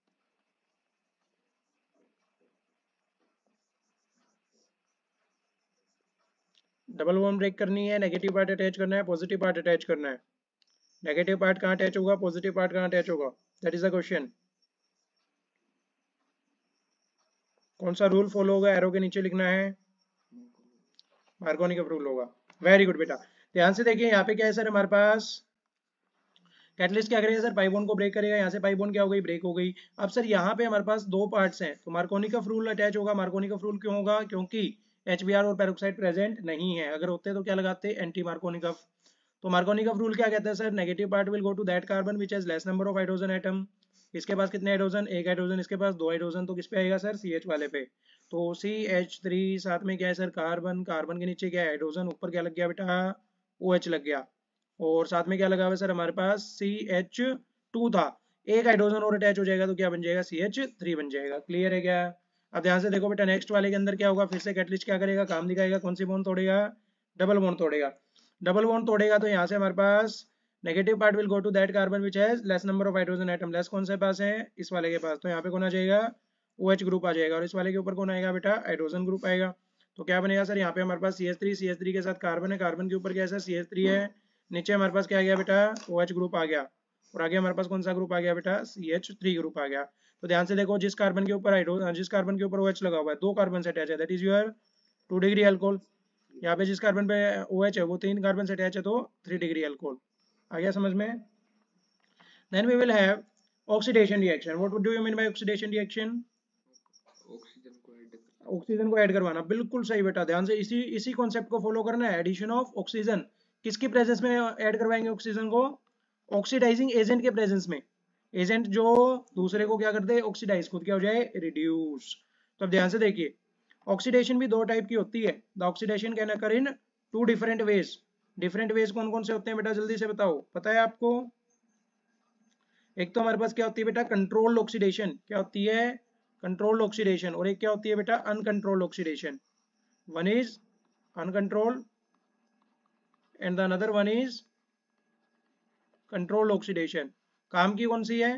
डबल बॉन्ड ब्रेक करनी है, नेगेटिव पार्ट अटैच करना है, पॉजिटिव पार्ट अटैच करना है। नेगेटिव पार्ट कहाँ अटैच होगा, पॉजिटिव पार्ट कहाँ अटैच होगा, दैट इज द क्वेश्चन। कौन सा रूल फॉलो होगा, एरो के नीचे लिखना है, मार्कोनी का रूल होगा। वेरी गुड बेटा। ध्यान से देखिए यहाँ पे क्या है सर, हमारे पास कैटलिस्ट क्या करेगा सर, पाई बॉन्ड को ब्रेक करेगा, यहाँ से पाई बॉन्ड क्या हो गई, ब्रेक हो गई। अब सर यहाँ पे हमारे पास दो पार्ट्स हैं, तो मार्कोनी का रूल अटैच होगा। मार्कोनी का रूल क्यों होगा, क्योंकि एच बी आर और पेरोक्साइड प्रेजेंट नहीं है, अगर होते तो क्या लगाते, एंटी मार्कोनी का। तो मार्कोनी का रूल क्या कहता है sir, negative part will go to that carbon which has less number of hydrogen atom. इसके पास कितने हाइड्रोजन, एक हाइड्रोजन, इसके पास दो हाइड्रोजन, तो किस पे आएगा सर, सी एच वाले पे। तो सी एच थ्री, साथ में क्या है सर, कार्बन, कार्बन के नीचे क्या है, हाइड्रोजन, ऊपर क्या लग गया बेटा, ओ एच लग गया, और साथ में क्या लगा हुआ है सर, हमारे पास सी एच टू था, एक हाइड्रोजन और अटैच हो जाएगा तो क्या बन जाएगा, सी एच थ्री बन जाएगा। क्लियर है क्या। अब ध्यान से देखो बेटा, नेक्स्ट वाले के अंदर क्या होगा, फिर से कैटलिस्ट क्या करेगा, काम दिखाएगा, कौन सी बॉन्ड तोड़ेगा, डबल बॉन्ड तोड़ेगा। डबल बॉन्ड तोड़ेगा तो यहाँ से हमारे पास negative part will go to that carbon which has less number of hydrogen atom. Less कौन से पास है, इस वाले के पास, तो यहाँ पे कौन आ जाएगा, ओ एच ग्रुप आ जाएगा, और इस वाले के ऊपर कौन आएगा बेटा, हाइड्रोजन ग्रुप आएगा। तो क्या बनेगा सर, यहाँ पे हमारे पास C H three, C H three के साथ कार्बन है, कार्बन के ऊपर क्या है सर, सी एच थ्री है, नीचे हमारे पास क्या आ गया बेटा, ओ एच ग्रुप आ गया, और आगे हमारे पास कौन सा ग्रुप आ गया बेटा, सी एच थ्री ग्रुप आ गया। तो ध्यान से देखो, जिस कार्बन के ऊपर हाइड्रोजन, जिस कार्बन के ऊपर OH लगा हुआ है, दो कार्बन से अटैच है, that is your two degree alcohol. यहाँ पे जिस कार्बन पे OH है वो तीन कार्बन से अटैच है, तो थ्री डिग्री अल्कोहल। आ गया समझ में। Then we will have oxidation reaction. What do you mean by oxidation reaction, oxygen को ऐड करवाना, बिल्कुल सही बेटा। ध्यान से इसी इसी कॉन्सेप्ट को फॉलो करना है, एडिशन ऑफ ऑक्सीजन। किसकी प्रेजेंस में ऐड करवाएंगे ऑक्सीजन को, ऑक्सीडाइजिंग एजेंट के प्रेजेंस में। एजेंट जो दूसरे को क्या करते हैं, ऑक्सीडाइज, खुद क्या हो जाए, रिड्यूस। तो अब ध्यान से देखिए, ऑक्सीडेशन भी दो टाइप की होती है। The oxidation can occur in two different ways. Different ways कौन कौन से होते हैं बेटा, जल्दी से बताओ, पता है आपको। एक तो हमारे पास क्या होती है बेटा, कंट्रोल्ड ऑक्सीडेशन, क्या होती है, कंट्रोल्ड ऑक्सीडेशन, और एक क्या होती है बेटा, uncontrolled oxidation. One is uncontrolled and the another one is controlled oxidation. काम की कौन सी है,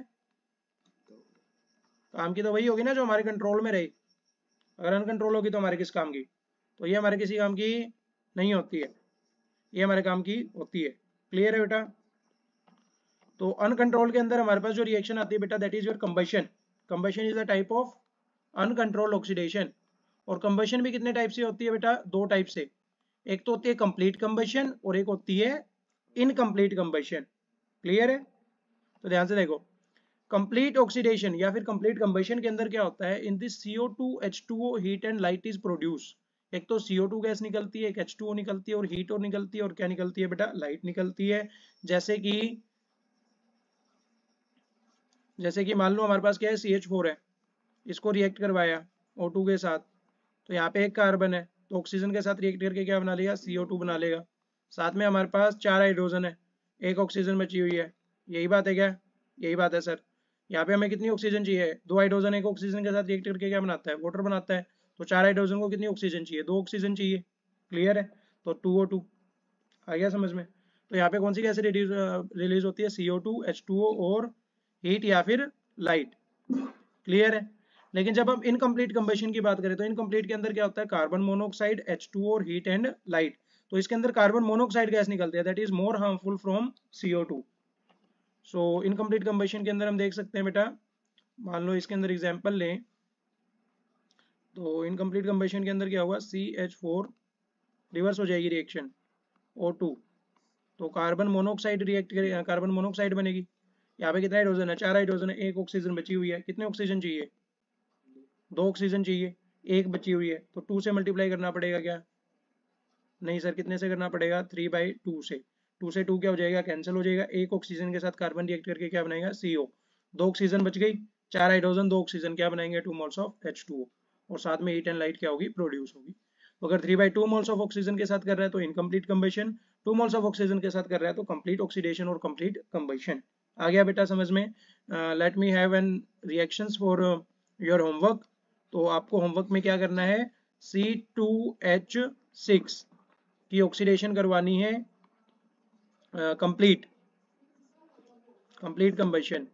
काम की तो वही होगी ना जो हमारे कंट्रोल में रहे। अगर अनकंट्रोल होगी तो हमारे किस काम की, तो ये हमारे किसी काम की नहीं होती है, ये हमारे काम की होती है। क्लियर है बेटा। तो अनकंट्रोल के अंदर हमारे पास जो रिएक्शन आती है बेटा, that is your combustion. Combustion is the type of uncontrolled oxidation. और कंबशन भी कितने टाइप से होती है बेटा, दो टाइप से। एक तो होती है कंप्लीट कंबशन, और एक होती है इनकम्प्लीट कंबशन। क्लियर है। तो ध्यान से देखो, कंप्लीट ऑक्सीडेशन या फिर कंप्लीट कंबशन के अंदर क्या होता है, in this C O two H two O heat and light is produce. एक तो सी ओ टू गैस निकलती है, एक एच टू ओ निकलती है, और हीट और निकलती है, और क्या निकलती है बेटा, लाइट निकलती है। जैसे कि जैसे कि मान लो हमारे पास क्या है, सी एच फोर है, इसको रिएक्ट करवाया ओ टू के साथ, तो यहाँ पे एक कार्बन है, तो ऑक्सीजन के साथ रिएक्ट करके क्या बना लेगा, सी ओ टू बना लेगा। साथ में हमारे पास चार हाइड्रोजन है, एक ऑक्सीजन बची हुई है। यही बात है क्या, यही बात है सर। यहाँ पे हमें कितनी ऑक्सीजन चाहिए, दो हाइड्रोजन एक ऑक्सीजन के साथ रिएक्ट करके क्या बनाता है, वाटर बनाता है। तो चार हाइड्रोजन को कितनी ऑक्सीजन चाहिए, दो ऑक्सीजन चाहिए, क्लियर है। तो टू ओ टू आ गया समझ में। तो यहाँ पे कौन सी गैस रिलीज होती है, C O two, H two O और हीट या फिर लाइट, क्लियर है। लेकिन जब हम इनकम्प्लीट कंबशन की बात करें तो इनकम्प्लीट के अंदर क्या होता है, carbon monoxide, H two O और हीट एंड लाइट। तो इसके अंदर कार्बन मोनोऑक्साइड गैस निकलती है, that is more harmful from C O two. So incomplete combustion के अंदर हम देख सकते हैं बेटा, मान लो इसके अंदर एग्जांपल लें, तो इनकम्प्लीट कंबशन के अंदर क्या होगा, सी एच फोर रिवर्स हो जाएगी रिएक्शन ओ टू, तो कार्बन मोनोऑक्साइड रिएक्ट करेगा, कार्बन मोनोऑक्साइड बनेगी। यहाँ पे कितना हाइड्रोजन है, चार हाइड्रोजन है, एक ऑक्सीजन बची हुई है, कितने ऑक्सीजन चाहिए, दो ऑक्सीजन चाहिए, एक बची हुई है, तो टू से मल्टीप्लाई करना पड़ेगा क्या, नहीं सर, कितने से करना पड़ेगा, थ्री बाई टू से। टू से टू क्या हो जाएगा, कैंसिल हो जाएगा, एक ऑक्सीजन के साथ कार्बन रिएक्ट करके क्या बनाएगा, सी ओ, दो ऑक्सीजन बच गई, चार हाइड्रोजन दो ऑक्सीजन क्या बनाएंगे, two moles of H two O, और साथ में हीट एंड लाइट क्या होगी, प्रोड्यूस होगी। तो अगर three by two moles of oxygen के साथ कर रहा है तो incomplete combustion, two moles of oxygen के साथ कर रहा है तो कंप्लीट ऑक्सीडेशन और कंप्लीट कंबशन। आ गया बेटा समझ में। Let me have an reactions for your homework. तो आपको होमवर्क में क्या करना है, सी टू एच सिक्स की ऑक्सीडेशन करवानी है, कंप्लीट कंप्लीट कंबशन,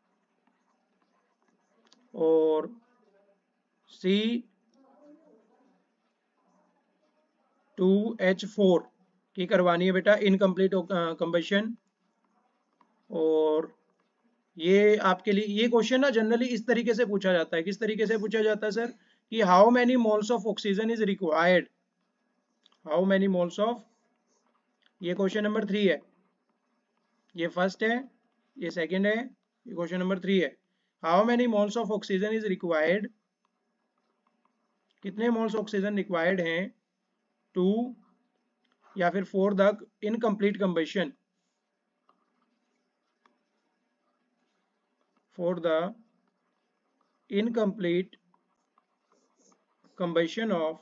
और सी टू एच फोर की करवानी है बेटा इनकम्प्लीट कंबशन। और ये आपके लिए ये क्वेश्चन ना जनरली इस तरीके से पूछा जाता है, किस तरीके से पूछा जाता है सर, कि how many moles of oxygen is required, how many moles of, ये क्वेश्चन नंबर थ्री है, ये फर्स्ट है, ये सेकंड है, ये क्वेश्चन नंबर थ्री है। How many moles of oxygen is required, कितने मोल्स ऑक्सीजन रिक्वायर्ड हैं टू या फिर for the incomplete combustion, for the incomplete combustion of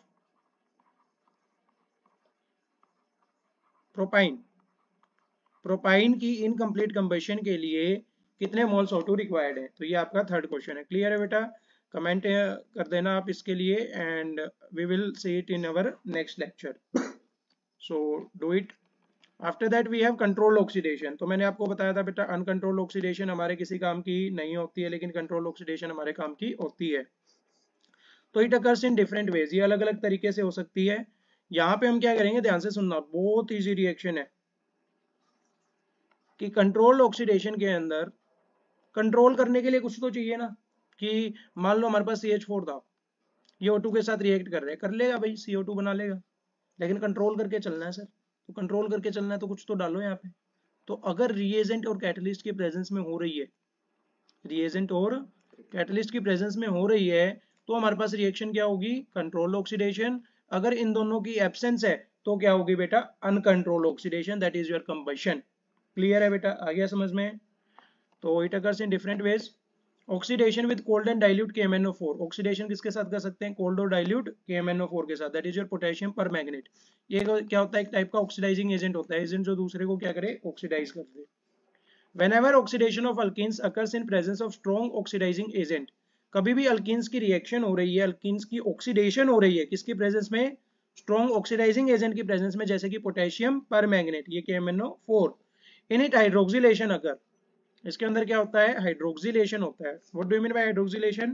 propyne, propyne की इनकम्प्लीट कंबशन के लिए कितने मोल्स ओ टू रिक्वायर्ड है। तो ये आपका थर्ड क्वेश्चन है, क्लियर है बेटा, कमेंट कर देना आप इसके लिए, and we will see it in our next lecture, so do it. After that we have control oxidation. तो मैंने आपको बताया था बेटा अनकंट्रोल ऑक्सीडेशन हमारे किसी काम की नहीं होती है, लेकिन कंट्रोल ऑक्सीडेशन हमारे काम की होती है। तो it occurs in different ways, ये अलग अलग तरीके से हो सकती है। यहाँ पे हम क्या करेंगे, ध्यान से सुनना, बहुत इजी रिएक्शन है कि कंट्रोल ऑक्सीडेशन के अंदर कंट्रोल करने के लिए कुछ तो चाहिए ना, कि मान लो हमारे पास सी एच फोर था, ये ओ टू के साथ रिएक्ट कर रहे हैं, कर लेगा भाई, सी ओ टू बना लेगा, लेकिन कंट्रोल करके चलना है सर, तो कंट्रोल करके चलना है तो कुछ तो डालो यहाँ पे। तो अगर रिएजेंट और कैटलिस्ट की प्रेजेंस में हो रही है, रिएजेंट और कैटलिस्ट की प्रेजेंस में हो रही है, तो हमारे पास रिएक्शन क्या होगी, कंट्रोल ऑक्सीडेशन। अगर इन दोनों की एब्सेंस है तो क्या होगी बेटा, uncontrol oxidation, that is your combustion. Clear है बेटा, आ गया समझ में। तो it occurs in different ways. Oxidation with cold and dilute K M N O four, oxidation किसके साथ कर सकते हैं, कोल्ड और dilute K M N O four के साथ, that is your potassium permanganate. ये क्या होता है, एक टाइप का ऑक्सीडाइजिंग एजेंट होता है, एजेंट जो दूसरे को क्या करे, ऑक्सीडाइज कर दे। Whenever oxidation of alkenes occurs in presence of strong oxidizing agent, कभी भी अल्कीन्स की रिएक्शन हो रही है, अल्कीन्स की ऑक्सीडेशन हो रही है, किसकी प्रेजेंस में, स्ट्रॉन्ग ऑक्सीडाइजिंग एजेंट की प्रेजेंस में, जैसे कि पोटेशियम पर मैग्नेट, ये K M N O four. In it hydroxylation occur, इसके अंदर क्या होता है, हाइड्रोक्सिलेशन होता है। What do you mean by hydroxylation,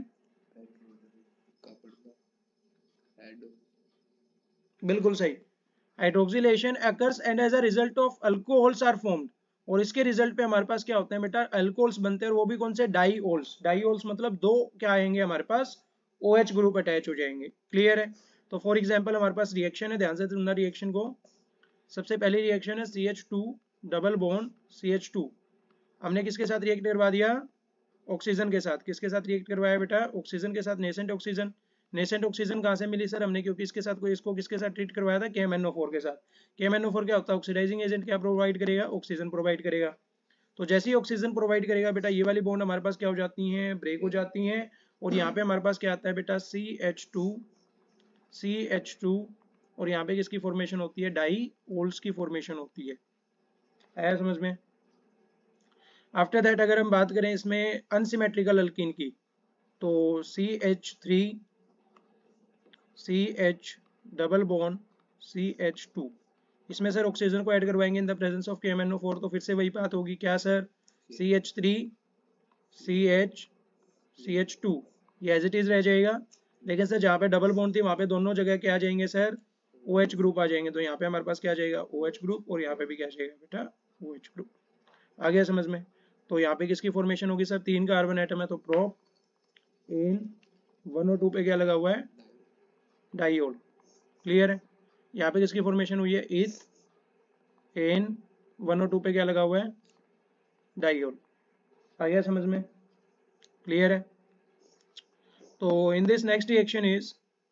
बिल्कुल सही, hydroxylation occurs and as a result of alcohols are formed, और इसके रिजल्ट पे हमारे पास क्या होते हैं बेटा, अल्कोहल्स बनते हैं, और वो भी कौन से, डाईओल्स। डाईओल्स मतलब दो क्या आएंगे हमारे पास, OH ग्रुप अटैच हो जाएंगे, क्लियर है। तो फॉर एग्जांपल हमारे पास रिएक्शन है, ध्यान से सुनना रिएक्शन को। सबसे पहली रिएक्शन है C H two double bond C H two, हमने किसके साथ रिएक्ट करवा दिया, ऑक्सीजन के साथ। किसके साथ रिएक्ट करवाया बेटा, ऑक्सीजन के साथ, नेसेंट ऑक्सीजन। नेसेंट ऑक्सीजन कहाँ से मिली सर, हमने क्योंकि इसके साथ कोई इसको किसके साथ ट्रीट करवाया था, के एम एन ओ फोर के साथ। के एम एन ओ फोर क्या होता है, ऑक्सीडाइजिंग एजेंट, क्या प्रोवाइड करेगा, ऑक्सीजन प्रोवाइड करेगा। तो जैसे ही ऑक्सीजन प्रोवाइड करेगा बेटा, ये वाली बॉन्ड हमारे पास क्या हो जाती है, ब्रेक हो जाती हैं, और यहाँ पे हमारे पास क्या आता है बेटा, C H two C H two, और यहाँ पे किसकी फॉर्मेशन होती है, डाईओल्स की फॉर्मेशन होती है। आया समझ में। आफ्टर दैट अगर हम बात करें इसमें अनसिमेट्रिकल अल्कीन की, तो C H three C H double bond C H two. इसमें सर ऑक्सीजन को ऐड करवाएंगे in the presence of K M N O four, तो फिर से वही बात होगी क्या sir, C H three C H C H two, ये एज इट इज रह जाएगा। लेकिन सर जहाँ पे डबल बॉन्ड थी वहाँ पे दोनों जगह क्या आ जाएंगे सर, ओ एच ग्रुप आ जाएंगे। तो यहाँ पे हमारे पास क्या आ जाएगा, ओ एच ग्रुप, और यहाँ पे भी क्या आ जाएगा बेटा, ओ एच ग्रुप। आ गया समझ में। तो यहाँ पे किसकी फॉर्मेशन होगी सर, तीन कार्बन एटम है तो प्रोप इन वन और टू पे क्या लगा हुआ है, डाइऑल। क्लियर है। यहाँ पे किसकी फॉर्मेशन हुई है, इथ एन वन और टू पे क्या लगा हुआ है, डाइऑल। आ गया समझ में। क्लियर है। तो in this next reaction is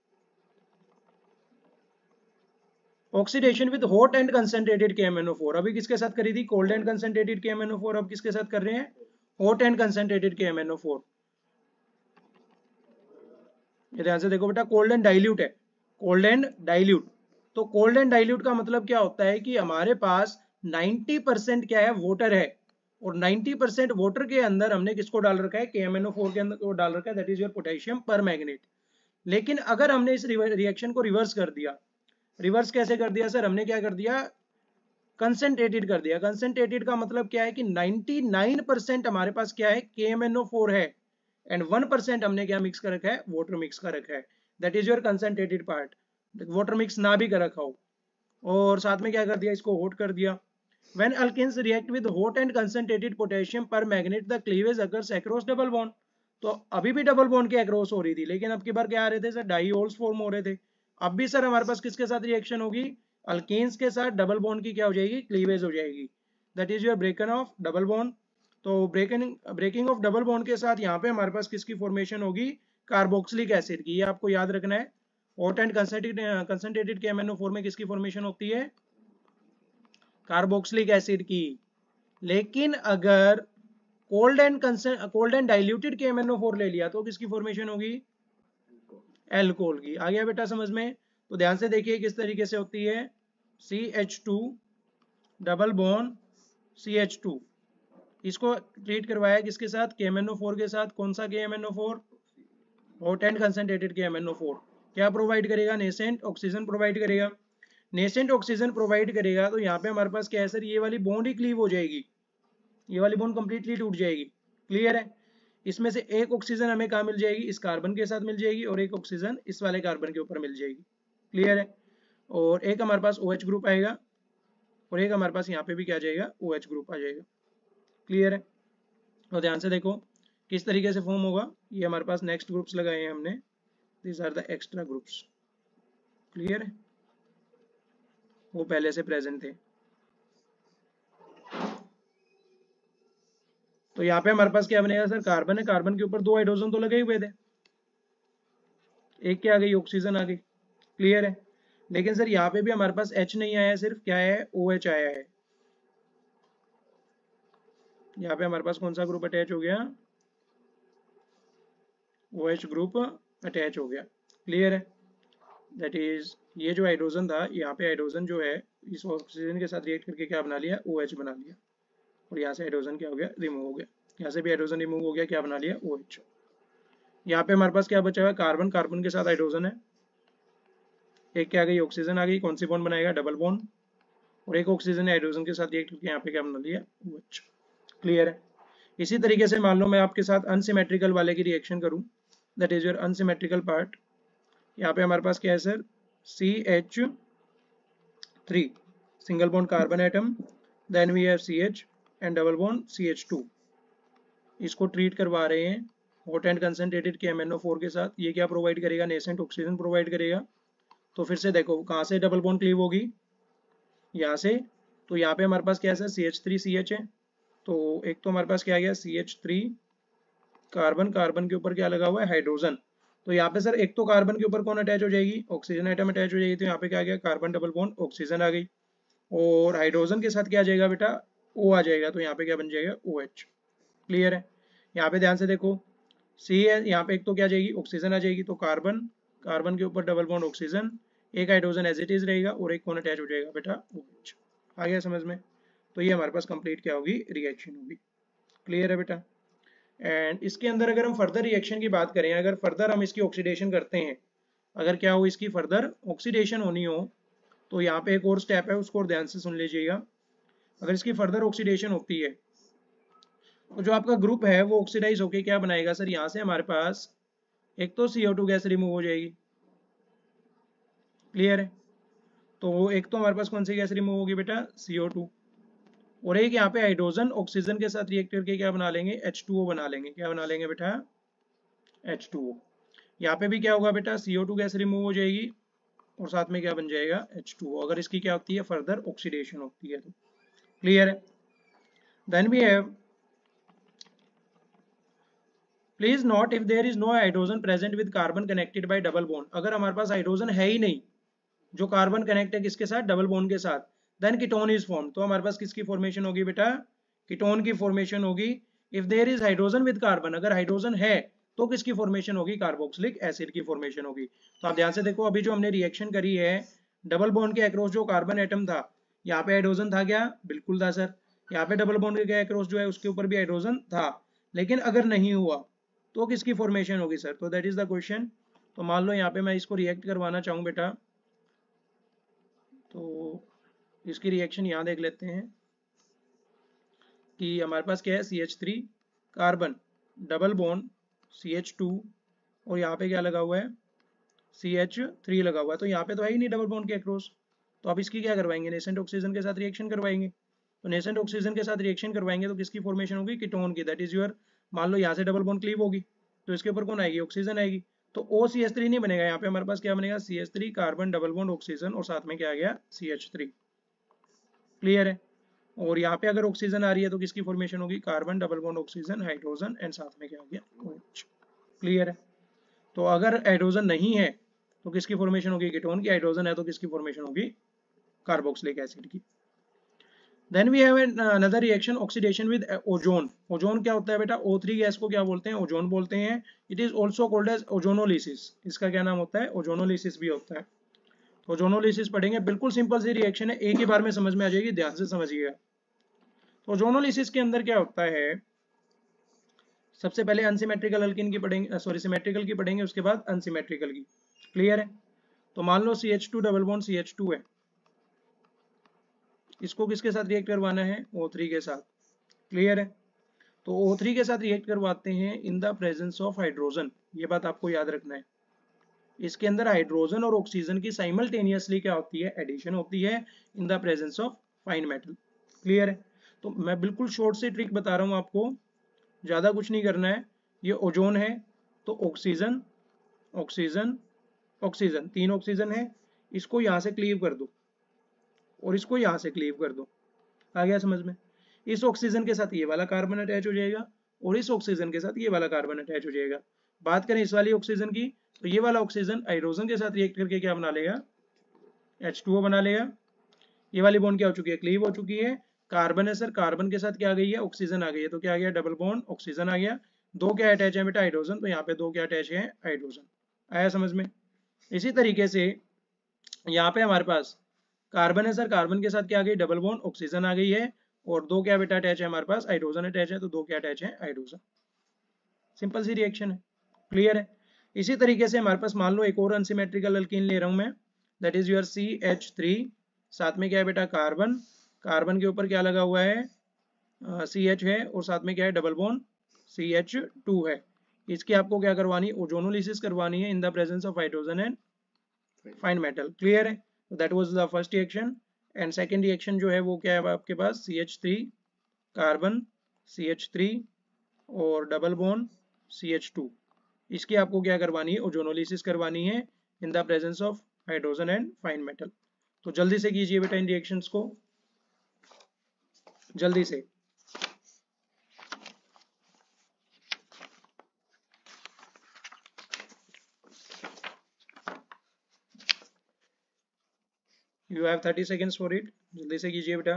oxidation with hot and concentrated K M N O four. अभी किसके साथ करी थी, cold and concentrated K M N O four, अब किसके साथ कर रहे हैं, hot and concentrated K M N O four. ये ध्यान से देखो बेटा, कोल्ड एंड डाइल्यूट है, कोल्ड एंड डाइल्यूट। तो कोल्ड एंड डाइल्यूट का मतलब क्या होता है कि हमारे पास नाइंटी परसेंट क्या है, वाटर है, और नाइंटी परसेंट वाटर के अंदर हमने किसको डाल रखा है, K M N O four के अंदर को डाल रखा है, that is your potassium permanganate. लेकिन अगर हमने इस रिएक्शन को रिवर्स कर दिया, रिवर्स कैसे कर दिया सर, हमने क्या कर दिया, कंसंट्रेटेड कर दिया। कंसंट्रेटेड का मतलब क्या है कि नाइंटी नाइन परसेंट हमारे पास क्या है, K M N O four है, एंड वन परसेंट हमने क्या मिक्स कर रखा है, वाटर मिक्स कर रखा है, that is your concentrated part. Water mix ना भी कर रखा हो, और साथ में क्या कर दिया, इसको हॉट कर दिया। When alkenes react with hot and concentrated potassium permanganate the cleavage occurs across double bond. तो अभी भी डबल बॉन्ड के अक्रॉस हो रही थी, लेकिन अब की बार क्या आ रहे थे सर, डाइऑल्स फॉर्म हो रहे थे। अब भी सर हमारे पास किसके साथ रिएक्शन होगी, अल्केन्स के साथ डबल बॉन्ड की क्या हो जाएगी, क्लीवेज हो जाएगी, that is your broken of double bond. तो breaking breaking of double bond के साथ यहाँ पे हमारे पास किसकी फॉर्मेशन होगी, कार्बोक्सिलिक एसिड की। ये आपको याद रखना है। Hot and concentrated K M N O four में किसकी फॉर्मेशन होती है, कार्बोक्सिलिक एसिड की। लेकिन अगर cold and cold and diluted K M N O four ले लिया तो किसकी फॉर्मेशन होगी, एल्कोहल की। आ गया बेटा समझ में। तो ध्यान से देखिए किस तरीके से होती है, C H two double bond C H two, इसको ट्रीट करवाया किसके साथ, के एम एन ओ फोर के साथ। कौन सा K M N O four, hot and concentrated K M N O four. क्या प्रोवाइड करेगा, नेसेंट ऑक्सीजन प्रोवाइड करेगा। नेसेंट ऑक्सीजन प्रोवाइड करेगा तो यहाँ पे हमारे पास क्या है सर, ये वाली बॉन्ड ही क्लीव हो जाएगी, ये वाली बॉन्ड कंप्लीटली टूट जाएगी। क्लियर है। इसमें से एक ऑक्सीजन हमें कहाँ मिल जाएगी, इस कार्बन के साथ मिल जाएगी, और एक ऑक्सीजन इस वाले कार्बन के ऊपर मिल जाएगी। क्लियर है। और एक हमारे पास OH ग्रुप आएगा, और एक हमारे पास यहाँ पे भी क्या आ जाएगा, OH ग्रुप आ जाएगा। क्लियर है। तो ध्यान से देखो किस तरीके से फॉर्म होगा। ये हमारे पास नेक्स्ट ग्रुप्स लगाए हैं हमने, this are the extra groups. Clear है, वो पहले से प्रेजेंट थे। तो यहाँ पे हमारे पास क्या बनेगा सर, कार्बन है, कार्बन के ऊपर दो हाइड्रोजन तो लगे हुए थे, एक क्या आ गई, ऑक्सीजन आ गई। क्लियर है। लेकिन सर यहाँ पे भी हमारे पास H नहीं आया, सिर्फ क्या है, OH आया है। यहाँ पे हमारे पास कौन सा ग्रुप अटैच हो गया, OH ग्रुप अटैच हो गया। क्लियर है। दैट इज ये जो हाइड्रोजन था, यहाँ पे हाइड्रोजन जो है इस ऑक्सीजन के साथ रिएक्ट करके क्या बना लिया, OH बना लिया, और यहाँ से हाइड्रोजन क्या हो गया, रिमूव हो गया। यहाँ से भी हाइड्रोजन रिमूव हो गया, क्या बना लिया, OH। यहाँ पे हमारे पास क्या बचा हुआ है, कार्बन, कार्बन के साथ हाइड्रोजन है, एक क्या आ गई, ऑक्सीजन आ गई। कौन सी बॉन्ड बनाएगा, डबल बॉन्ड, और एक ऑक्सीजन हाइड्रोजन के साथ रिएक्ट करके यहाँ पे क्या बना लिया, OH। क्लियर है। इसी तरीके से मान लो मैं आपके साथ अनसिमेट्रिकल वाले की रिएक्शन करूं, that is your unsymmetrical part. यहाँ पे हमारे पास क्या है sir, C H three single bond carbon atom, then we have C H and double bond C H two. इसको ट्रीट करवा रहे हैं hot and concentrated K M N O four के साथ। ये क्या प्रोवाइड करेगा, नेसेंट ऑक्सीजन प्रोवाइड करेगा। तो फिर से देखो कहाँ से डबल बॉन्ड क्लीव होगी, यहाँ से। तो यहाँ पे हमारे पास क्या है sir, C H three C H है। तो एक तो हमारे पास क्या आ गया, C H three carbon, carbon के ऊपर क्या लगा हुआ है, हाइड्रोजन। तो यहाँ पे सर एक तो कार्बन के ऊपर कौन अटैच हो जाएगी, ऑक्सीजन आइटम अटैच हो जाएगी। तो यहाँ पे क्या आ गया, कार्बन डबल बॉन्ड ऑक्सीजन आ गई, और हाइड्रोजन के साथ क्या आ जाएगा बेटा, O आ जाएगा। तो यहाँ पे क्या बन जाएगा, OH। क्लियर है। यहाँ पे ध्यान से देखो, सी है, यहाँ पे एक तो क्या आ जाएगी, ऑक्सीजन आ जाएगी। तो कार्बन, कार्बन के ऊपर डबल बॉन्ड ऑक्सीजन, एक हाइड्रोजन एज इट इज रहेगा, और एक कौन अटैच हो जाएगा बेटा, OH। आ गया समझ में। तो ये हमारे पास कंप्लीट क्या होगी, रिएक्शन होगी। क्लियर है बेटा। एंड इसके अंदर अगर हम फर्दर रिएक्शन की बात करें, अगर फर्दर हम इसकी ऑक्सीडेशन करते हैं, अगर क्या हो इसकी फर्दर ऑक्सीडेशन होनी हो तो यहाँ पे एक और स्टेप है, उसको और ध्यान से सुन लीजिएगा। अगर इसकी फर्दर ऑक्सीडेशन होती है तो जो आपका ग्रुप है वो ऑक्सीडाइज होके क्या बनाएगा सर, यहाँ से हमारे पास एक तो C O two gas remove हो जाएगी, क्लियर है। तो एक तो हमारे पास कौन सी गैस रिमूव होगी बेटा, सी ओ टू, और एक यहाँ पे हाइड्रोजन ऑक्सीजन के साथ रिएक्ट करके क्या बना लेंगे, एच टू ओ बना लेंगे। क्या बना लेंगे बेटा, एच टू ओ। यहाँ पे भी क्या होगा बेटा, C O two gas remove हो जाएगी और साथ में क्या बन जाएगा, एच टू ओ, अगर इसकी क्या होती है फर्दर ऑक्सीडेशन होती है तो, क्लियर है। Then we have, please note if there is no hydrogen present with carbon connected by double bond, अगर हमारे पास हाइड्रोजन है ही नहीं जो कार्बन कनेक्ट है किसके साथ, डबल बॉन्ड के साथ, देन कीटोन इज फॉर्म, तो हमारे पास किसकी फॉर्मेशन होगी बेटा, कीटोन की फॉर्मेशन होगी। If there is hydrogen with carbon, अगर हाइड्रोजन है तो किसकी फॉर्मेशन होगी, कार्बोक्सिलिक एसिड की फॉर्मेशन होगी। तो आप ध्यान से देखो, अभी जो हमने रिएक्शन करी है डबल बॉन्ड के अक्रॉस जो कार्बन एटम था, यहाँ पे हाइड्रोजन था क्या, बिल्कुल था सर। यहाँ पे डबल बॉन्ड के अक्रॉस जो है उसके ऊपर भी हाइड्रोजन था, लेकिन अगर नहीं हुआ तो किसकी फॉर्मेशन होगी सर, तो दैट इज द क्वेश्चन। तो मान लो यहाँ पे मैं इसको रिएक्ट करवाना चाहूँ बेटा, तो इसकी रिएक्शन यहाँ देख लेते हैं कि हमारे पास क्या है, C H three carbon double bond C H two, और यहाँ पे क्या लगा हुआ है, सी एच थ्री लगा हुआ है, तो यहाँ पे तो है ही नहीं डबल बॉन्ड के अक्रॉस। तो आप इसकी क्या करवाएंगे, नेसेंट ऑक्सीजन के साथ रिएक्शन करवाएंगे। तो नेसेंट ऑक्सीजन के साथ रिएक्शन करवाएंगे तो किसकी फॉर्मेशन होगी, कीटोन की, दैट इज योर, मान लो यहाँ से डबल बॉन्ड क्लीव होगी तो इसके ऊपर कौन आएगी, ऑक्सीजन आएगी। तो ओ सी एच थ्री नहीं बनेगा, यहाँ पे हमारे पास क्या बनेगा, C H three carbon double bond oxygen और साथ में क्या आ गया, सी एच थ्री, क्लियर है। और यहाँ पे अगर ऑक्सीजन आ रही है तो किसकी फॉर्मेशन होगी, carbon double bond oxygen hydrogen and साथ में क्या आ गया, OH, क्लियर है। तो अगर हाइड्रोजन नहीं है तो किसकी फॉर्मेशन होगी, कीटोन की, हाइड्रोजन है तो किसकी फॉर्मेशन होगी, कार्बोक्सिलिक एसिड की। Then we have another reaction oxidation with ozone. Ozone क्या होता है बेटा, ओ थ्री गैस को क्या बोलते हैं, ओजोन बोलते हैं। It is also called as ozonolysis, इसका क्या नाम होता है, ओजोनोलिसिस भी होता है। तो ओजोनोलिसिस पढ़ेंगे, बिल्कुल सिंपल सी रिएक्शन है, एक ही बार में समझ में आ जाएगी, ध्यान से समझिएगा। तो ओजोनोलिसिस के अंदर क्या होता है, सबसे पहले अनसिमेट्रिकल अल्किन की पढ़ेंगे, सॉरी सिमेट्रिकल की पढ़ेंगे, उसके बाद अनसिमेट्रिकल की, क्लियर है। तो मान लो C H two double bond C H two है, इसको किसके साथ रिएक्ट करवाना है, ओ थ्री के साथ, क्लियर है। तो ओ थ्री के साथ रिएक्ट करवाते हैं in the presence of hydrogen, ये बात आपको याद रखना है। इसके अंदर हाइड्रोजन और ऑक्सीजन की साइमल्टेनियसली क्या होती है, एडिशन होती है in the presence of fine metal, clear है। तो मैं बिल्कुल शॉर्ट से ट्रिक बता रहा हूँ आपको, ज़्यादा कुछ नहीं करना है। ये ओजोन है तो ऑक्सीजन ऑक्सीजन ऑक्सीजन, तीन ऑक्सीजन है, इसको यहाँ से क्लीव कर दो और इसको यहाँ से क्लीव कर दो, आ गया समझ में। इस ऑक्सीजन के साथ ये वाला कार्बन अटैच हो जाएगा और इस ऑक्सीजन के साथ ये वाला कार्बन अटैच हो जाएगा। बात करें इस वाली ऑक्सीजन की, तो ये वाला ऑक्सीजन हाइड्रोजन के साथ रिएक्ट करके क्या बना लेगा, एच टू ओ बना लेगा। ये वाली बॉन्ड क्या हो चुकी है, क्लीव हो चुकी है। कार्बन है सर, कार्बन के साथ क्या आ गई है, ऑक्सीजन आ गई है, तो क्या आ गया, डबल बॉन्ड ऑक्सीजन आ गया। दो क्या अटैच है बेटा, हाइड्रोजन, तो यहाँ पे दो क्या अटैच है, हाइड्रोजन, आया समझ में। इसी तरीके से यहाँ पे हमारे पास कार्बन है सर, कार्बन के साथ क्या आ गई, डबल बॉन्ड ऑक्सीजन आ गई है, और दो क्या बेटा अटैच है हमारे पास, हाइड्रोजन अटैच है, तो दो क्या अटैच है, हाइड्रोजन। सिंपल सी रिएक्शन है, क्लियर है। इसी तरीके से हमारे पास मान लो एक और अनसिमेट्रिकल अल्कीन ले रहा हूं मैं, that is your C H three, साथ में क्या है बेटा, कार्बन, कार्बन के ऊपर क्या लगा हुआ है, सी एच है, और साथ में क्या है, double bond C H two है। इसकी आपको क्या करवानी है, ओजोनोलिसिस करवानी है in the presence of hydrogen and fine metal, clear है। That was the first reaction. And second reaction जो है वो क्या है आपके पास, C H three carbon C H three और double bond C H two, इसकी आपको क्या करवानी है, ओजोनोलिसिस करवानी है in the presence of hydrogen and fine metal. तो जल्दी से कीजिए बेटा इन रिएक्शंस को, जल्दी से। You have thirty seconds for it, जल्दी से कीजिए बेटा।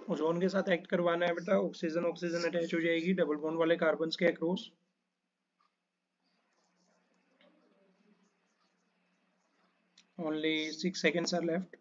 ओजोन के साथ एक्ट करवाना है बेटा, ऑक्सीजन ऑक्सीजन अटैच हो जाएगी डबल बॉन्ड वाले कार्बन के across. Only six seconds are left.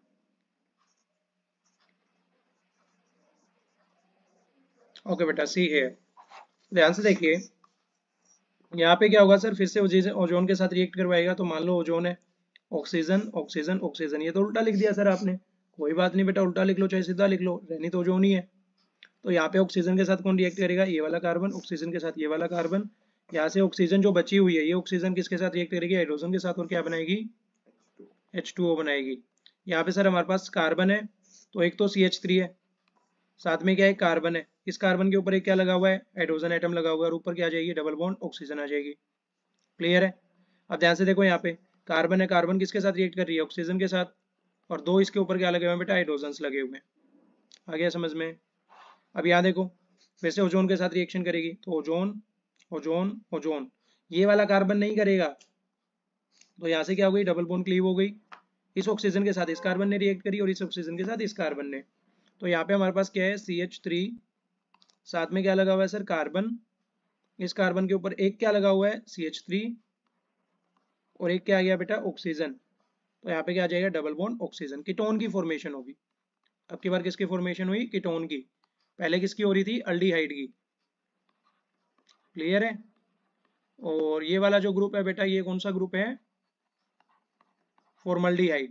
Okay बेटा, सी है, ध्यान से देखिए, यहाँ पे क्या होगा सर, फिर से ओजोन के साथ रिएक्ट करवाएगा। तो मान लो ओजोन है, ऑक्सीजन ऑक्सीजन ऑक्सीजन, ये तो उल्टा लिख दिया सर आपने। कोई बात नहीं बेटा, उल्टा लिख लो चाहे सीधा लिख लो, रहनी तो ओजोन ही है। तो यहाँ पे ऑक्सीजन के साथ कौन रिएक्ट करेगा, ये वाला कार्बन, ऑक्सीजन के साथ ये वाला कार्बन। यहाँ से ऑक्सीजन जो बची हुई है, ये ऑक्सीजन किसके साथ रिएक्ट करेगी, हाइड्रोजन के साथ, और क्या बनाएगी, एच टू ओ बनाएगी। यहाँ पे सर हमारे पास कार्बन है, तो एक तो सी एच थ्री है, साथ में क्या है, कार्बन है। इस कार्बन के ऊपर एक क्या लगा हुआ है, हाइड्रोजन एटम लगा हुआ है, और ऊपर क्या आ जाएगी, डबल बॉन्ड ऑक्सीजन आ जाएगी। क्लियर है। अब ध्यान से देखो, यहाँ पे कार्बन है, कार्बन किसके साथ रिएक्ट कर रही है, ऑक्सीजन के साथ, और दो इसके ऊपर क्या लगे हुए हैं बेटा, हाइड्रोजन लगे हुए हैं। आ गया समझ में। अब यहाँ देखो, फिर से ओजोन के साथ रिएक्शन करेगी, तो ओजोन ओजोन ओजोन, ये वाला कार्बन नहीं करेगा, तो यहाँ से क्या हो गई, डबल बॉन्ड क्लीव हो गई। इस ऑक्सीजन के साथ इस कार्बन ने रिएक्ट करी, और इस ऑक्सीजन के साथ इस कार्बन ने। तो यहाँ पे हमारे पास क्या है, सी एच थ्री, साथ में क्या लगा हुआ है सर, कार्बन। इस कार्बन के ऊपर एक क्या लगा हुआ है, सी एच थ्री, और एक क्या आ गया बेटा, ऑक्सीजन। तो यहाँ पे क्या आ जाएगा, डबल बॉन्ड ऑक्सीजन, कीटोन की फॉर्मेशन होगी। अब की बार किसकी फॉर्मेशन हुई, कीटोन की। पहले किसकी हो रही थी, अल्डिहाइड की। क्लियर है। और ये वाला जो ग्रुप है बेटा, ये कौन सा ग्रुप है, फॉर्मल्डिहाइड।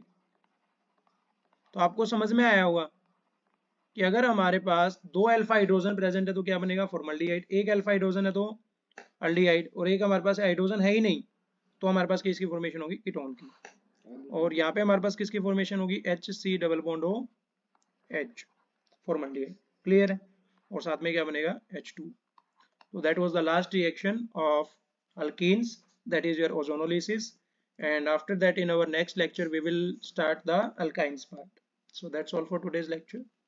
तो आपको समझ में आया होगा कि अगर हमारे पास दो अल्फा हाइड्रोजन प्रेजेंट है तो क्या बनेगा, फॉर्मल्डिहाइड। एक अल्फा हाइड्रोजन है तो अल्डिहाइड, और एक हमारे पास हाइड्रोजन है ही नहीं, तो हमारे पास किसकी फॉर्मेशन होगी, कीटोन की। और यहाँ पे हमारे पास किसकी फॉर्मेशन होगी, H C double bond O H, formaldehyde. Clear है। और साथ में क्या बनेगा, H two. So that was the last reaction of alkenes, that is your ozonolysis. And after that, in our next lecture, we will start the alkynes part. So that's all for today's lecture.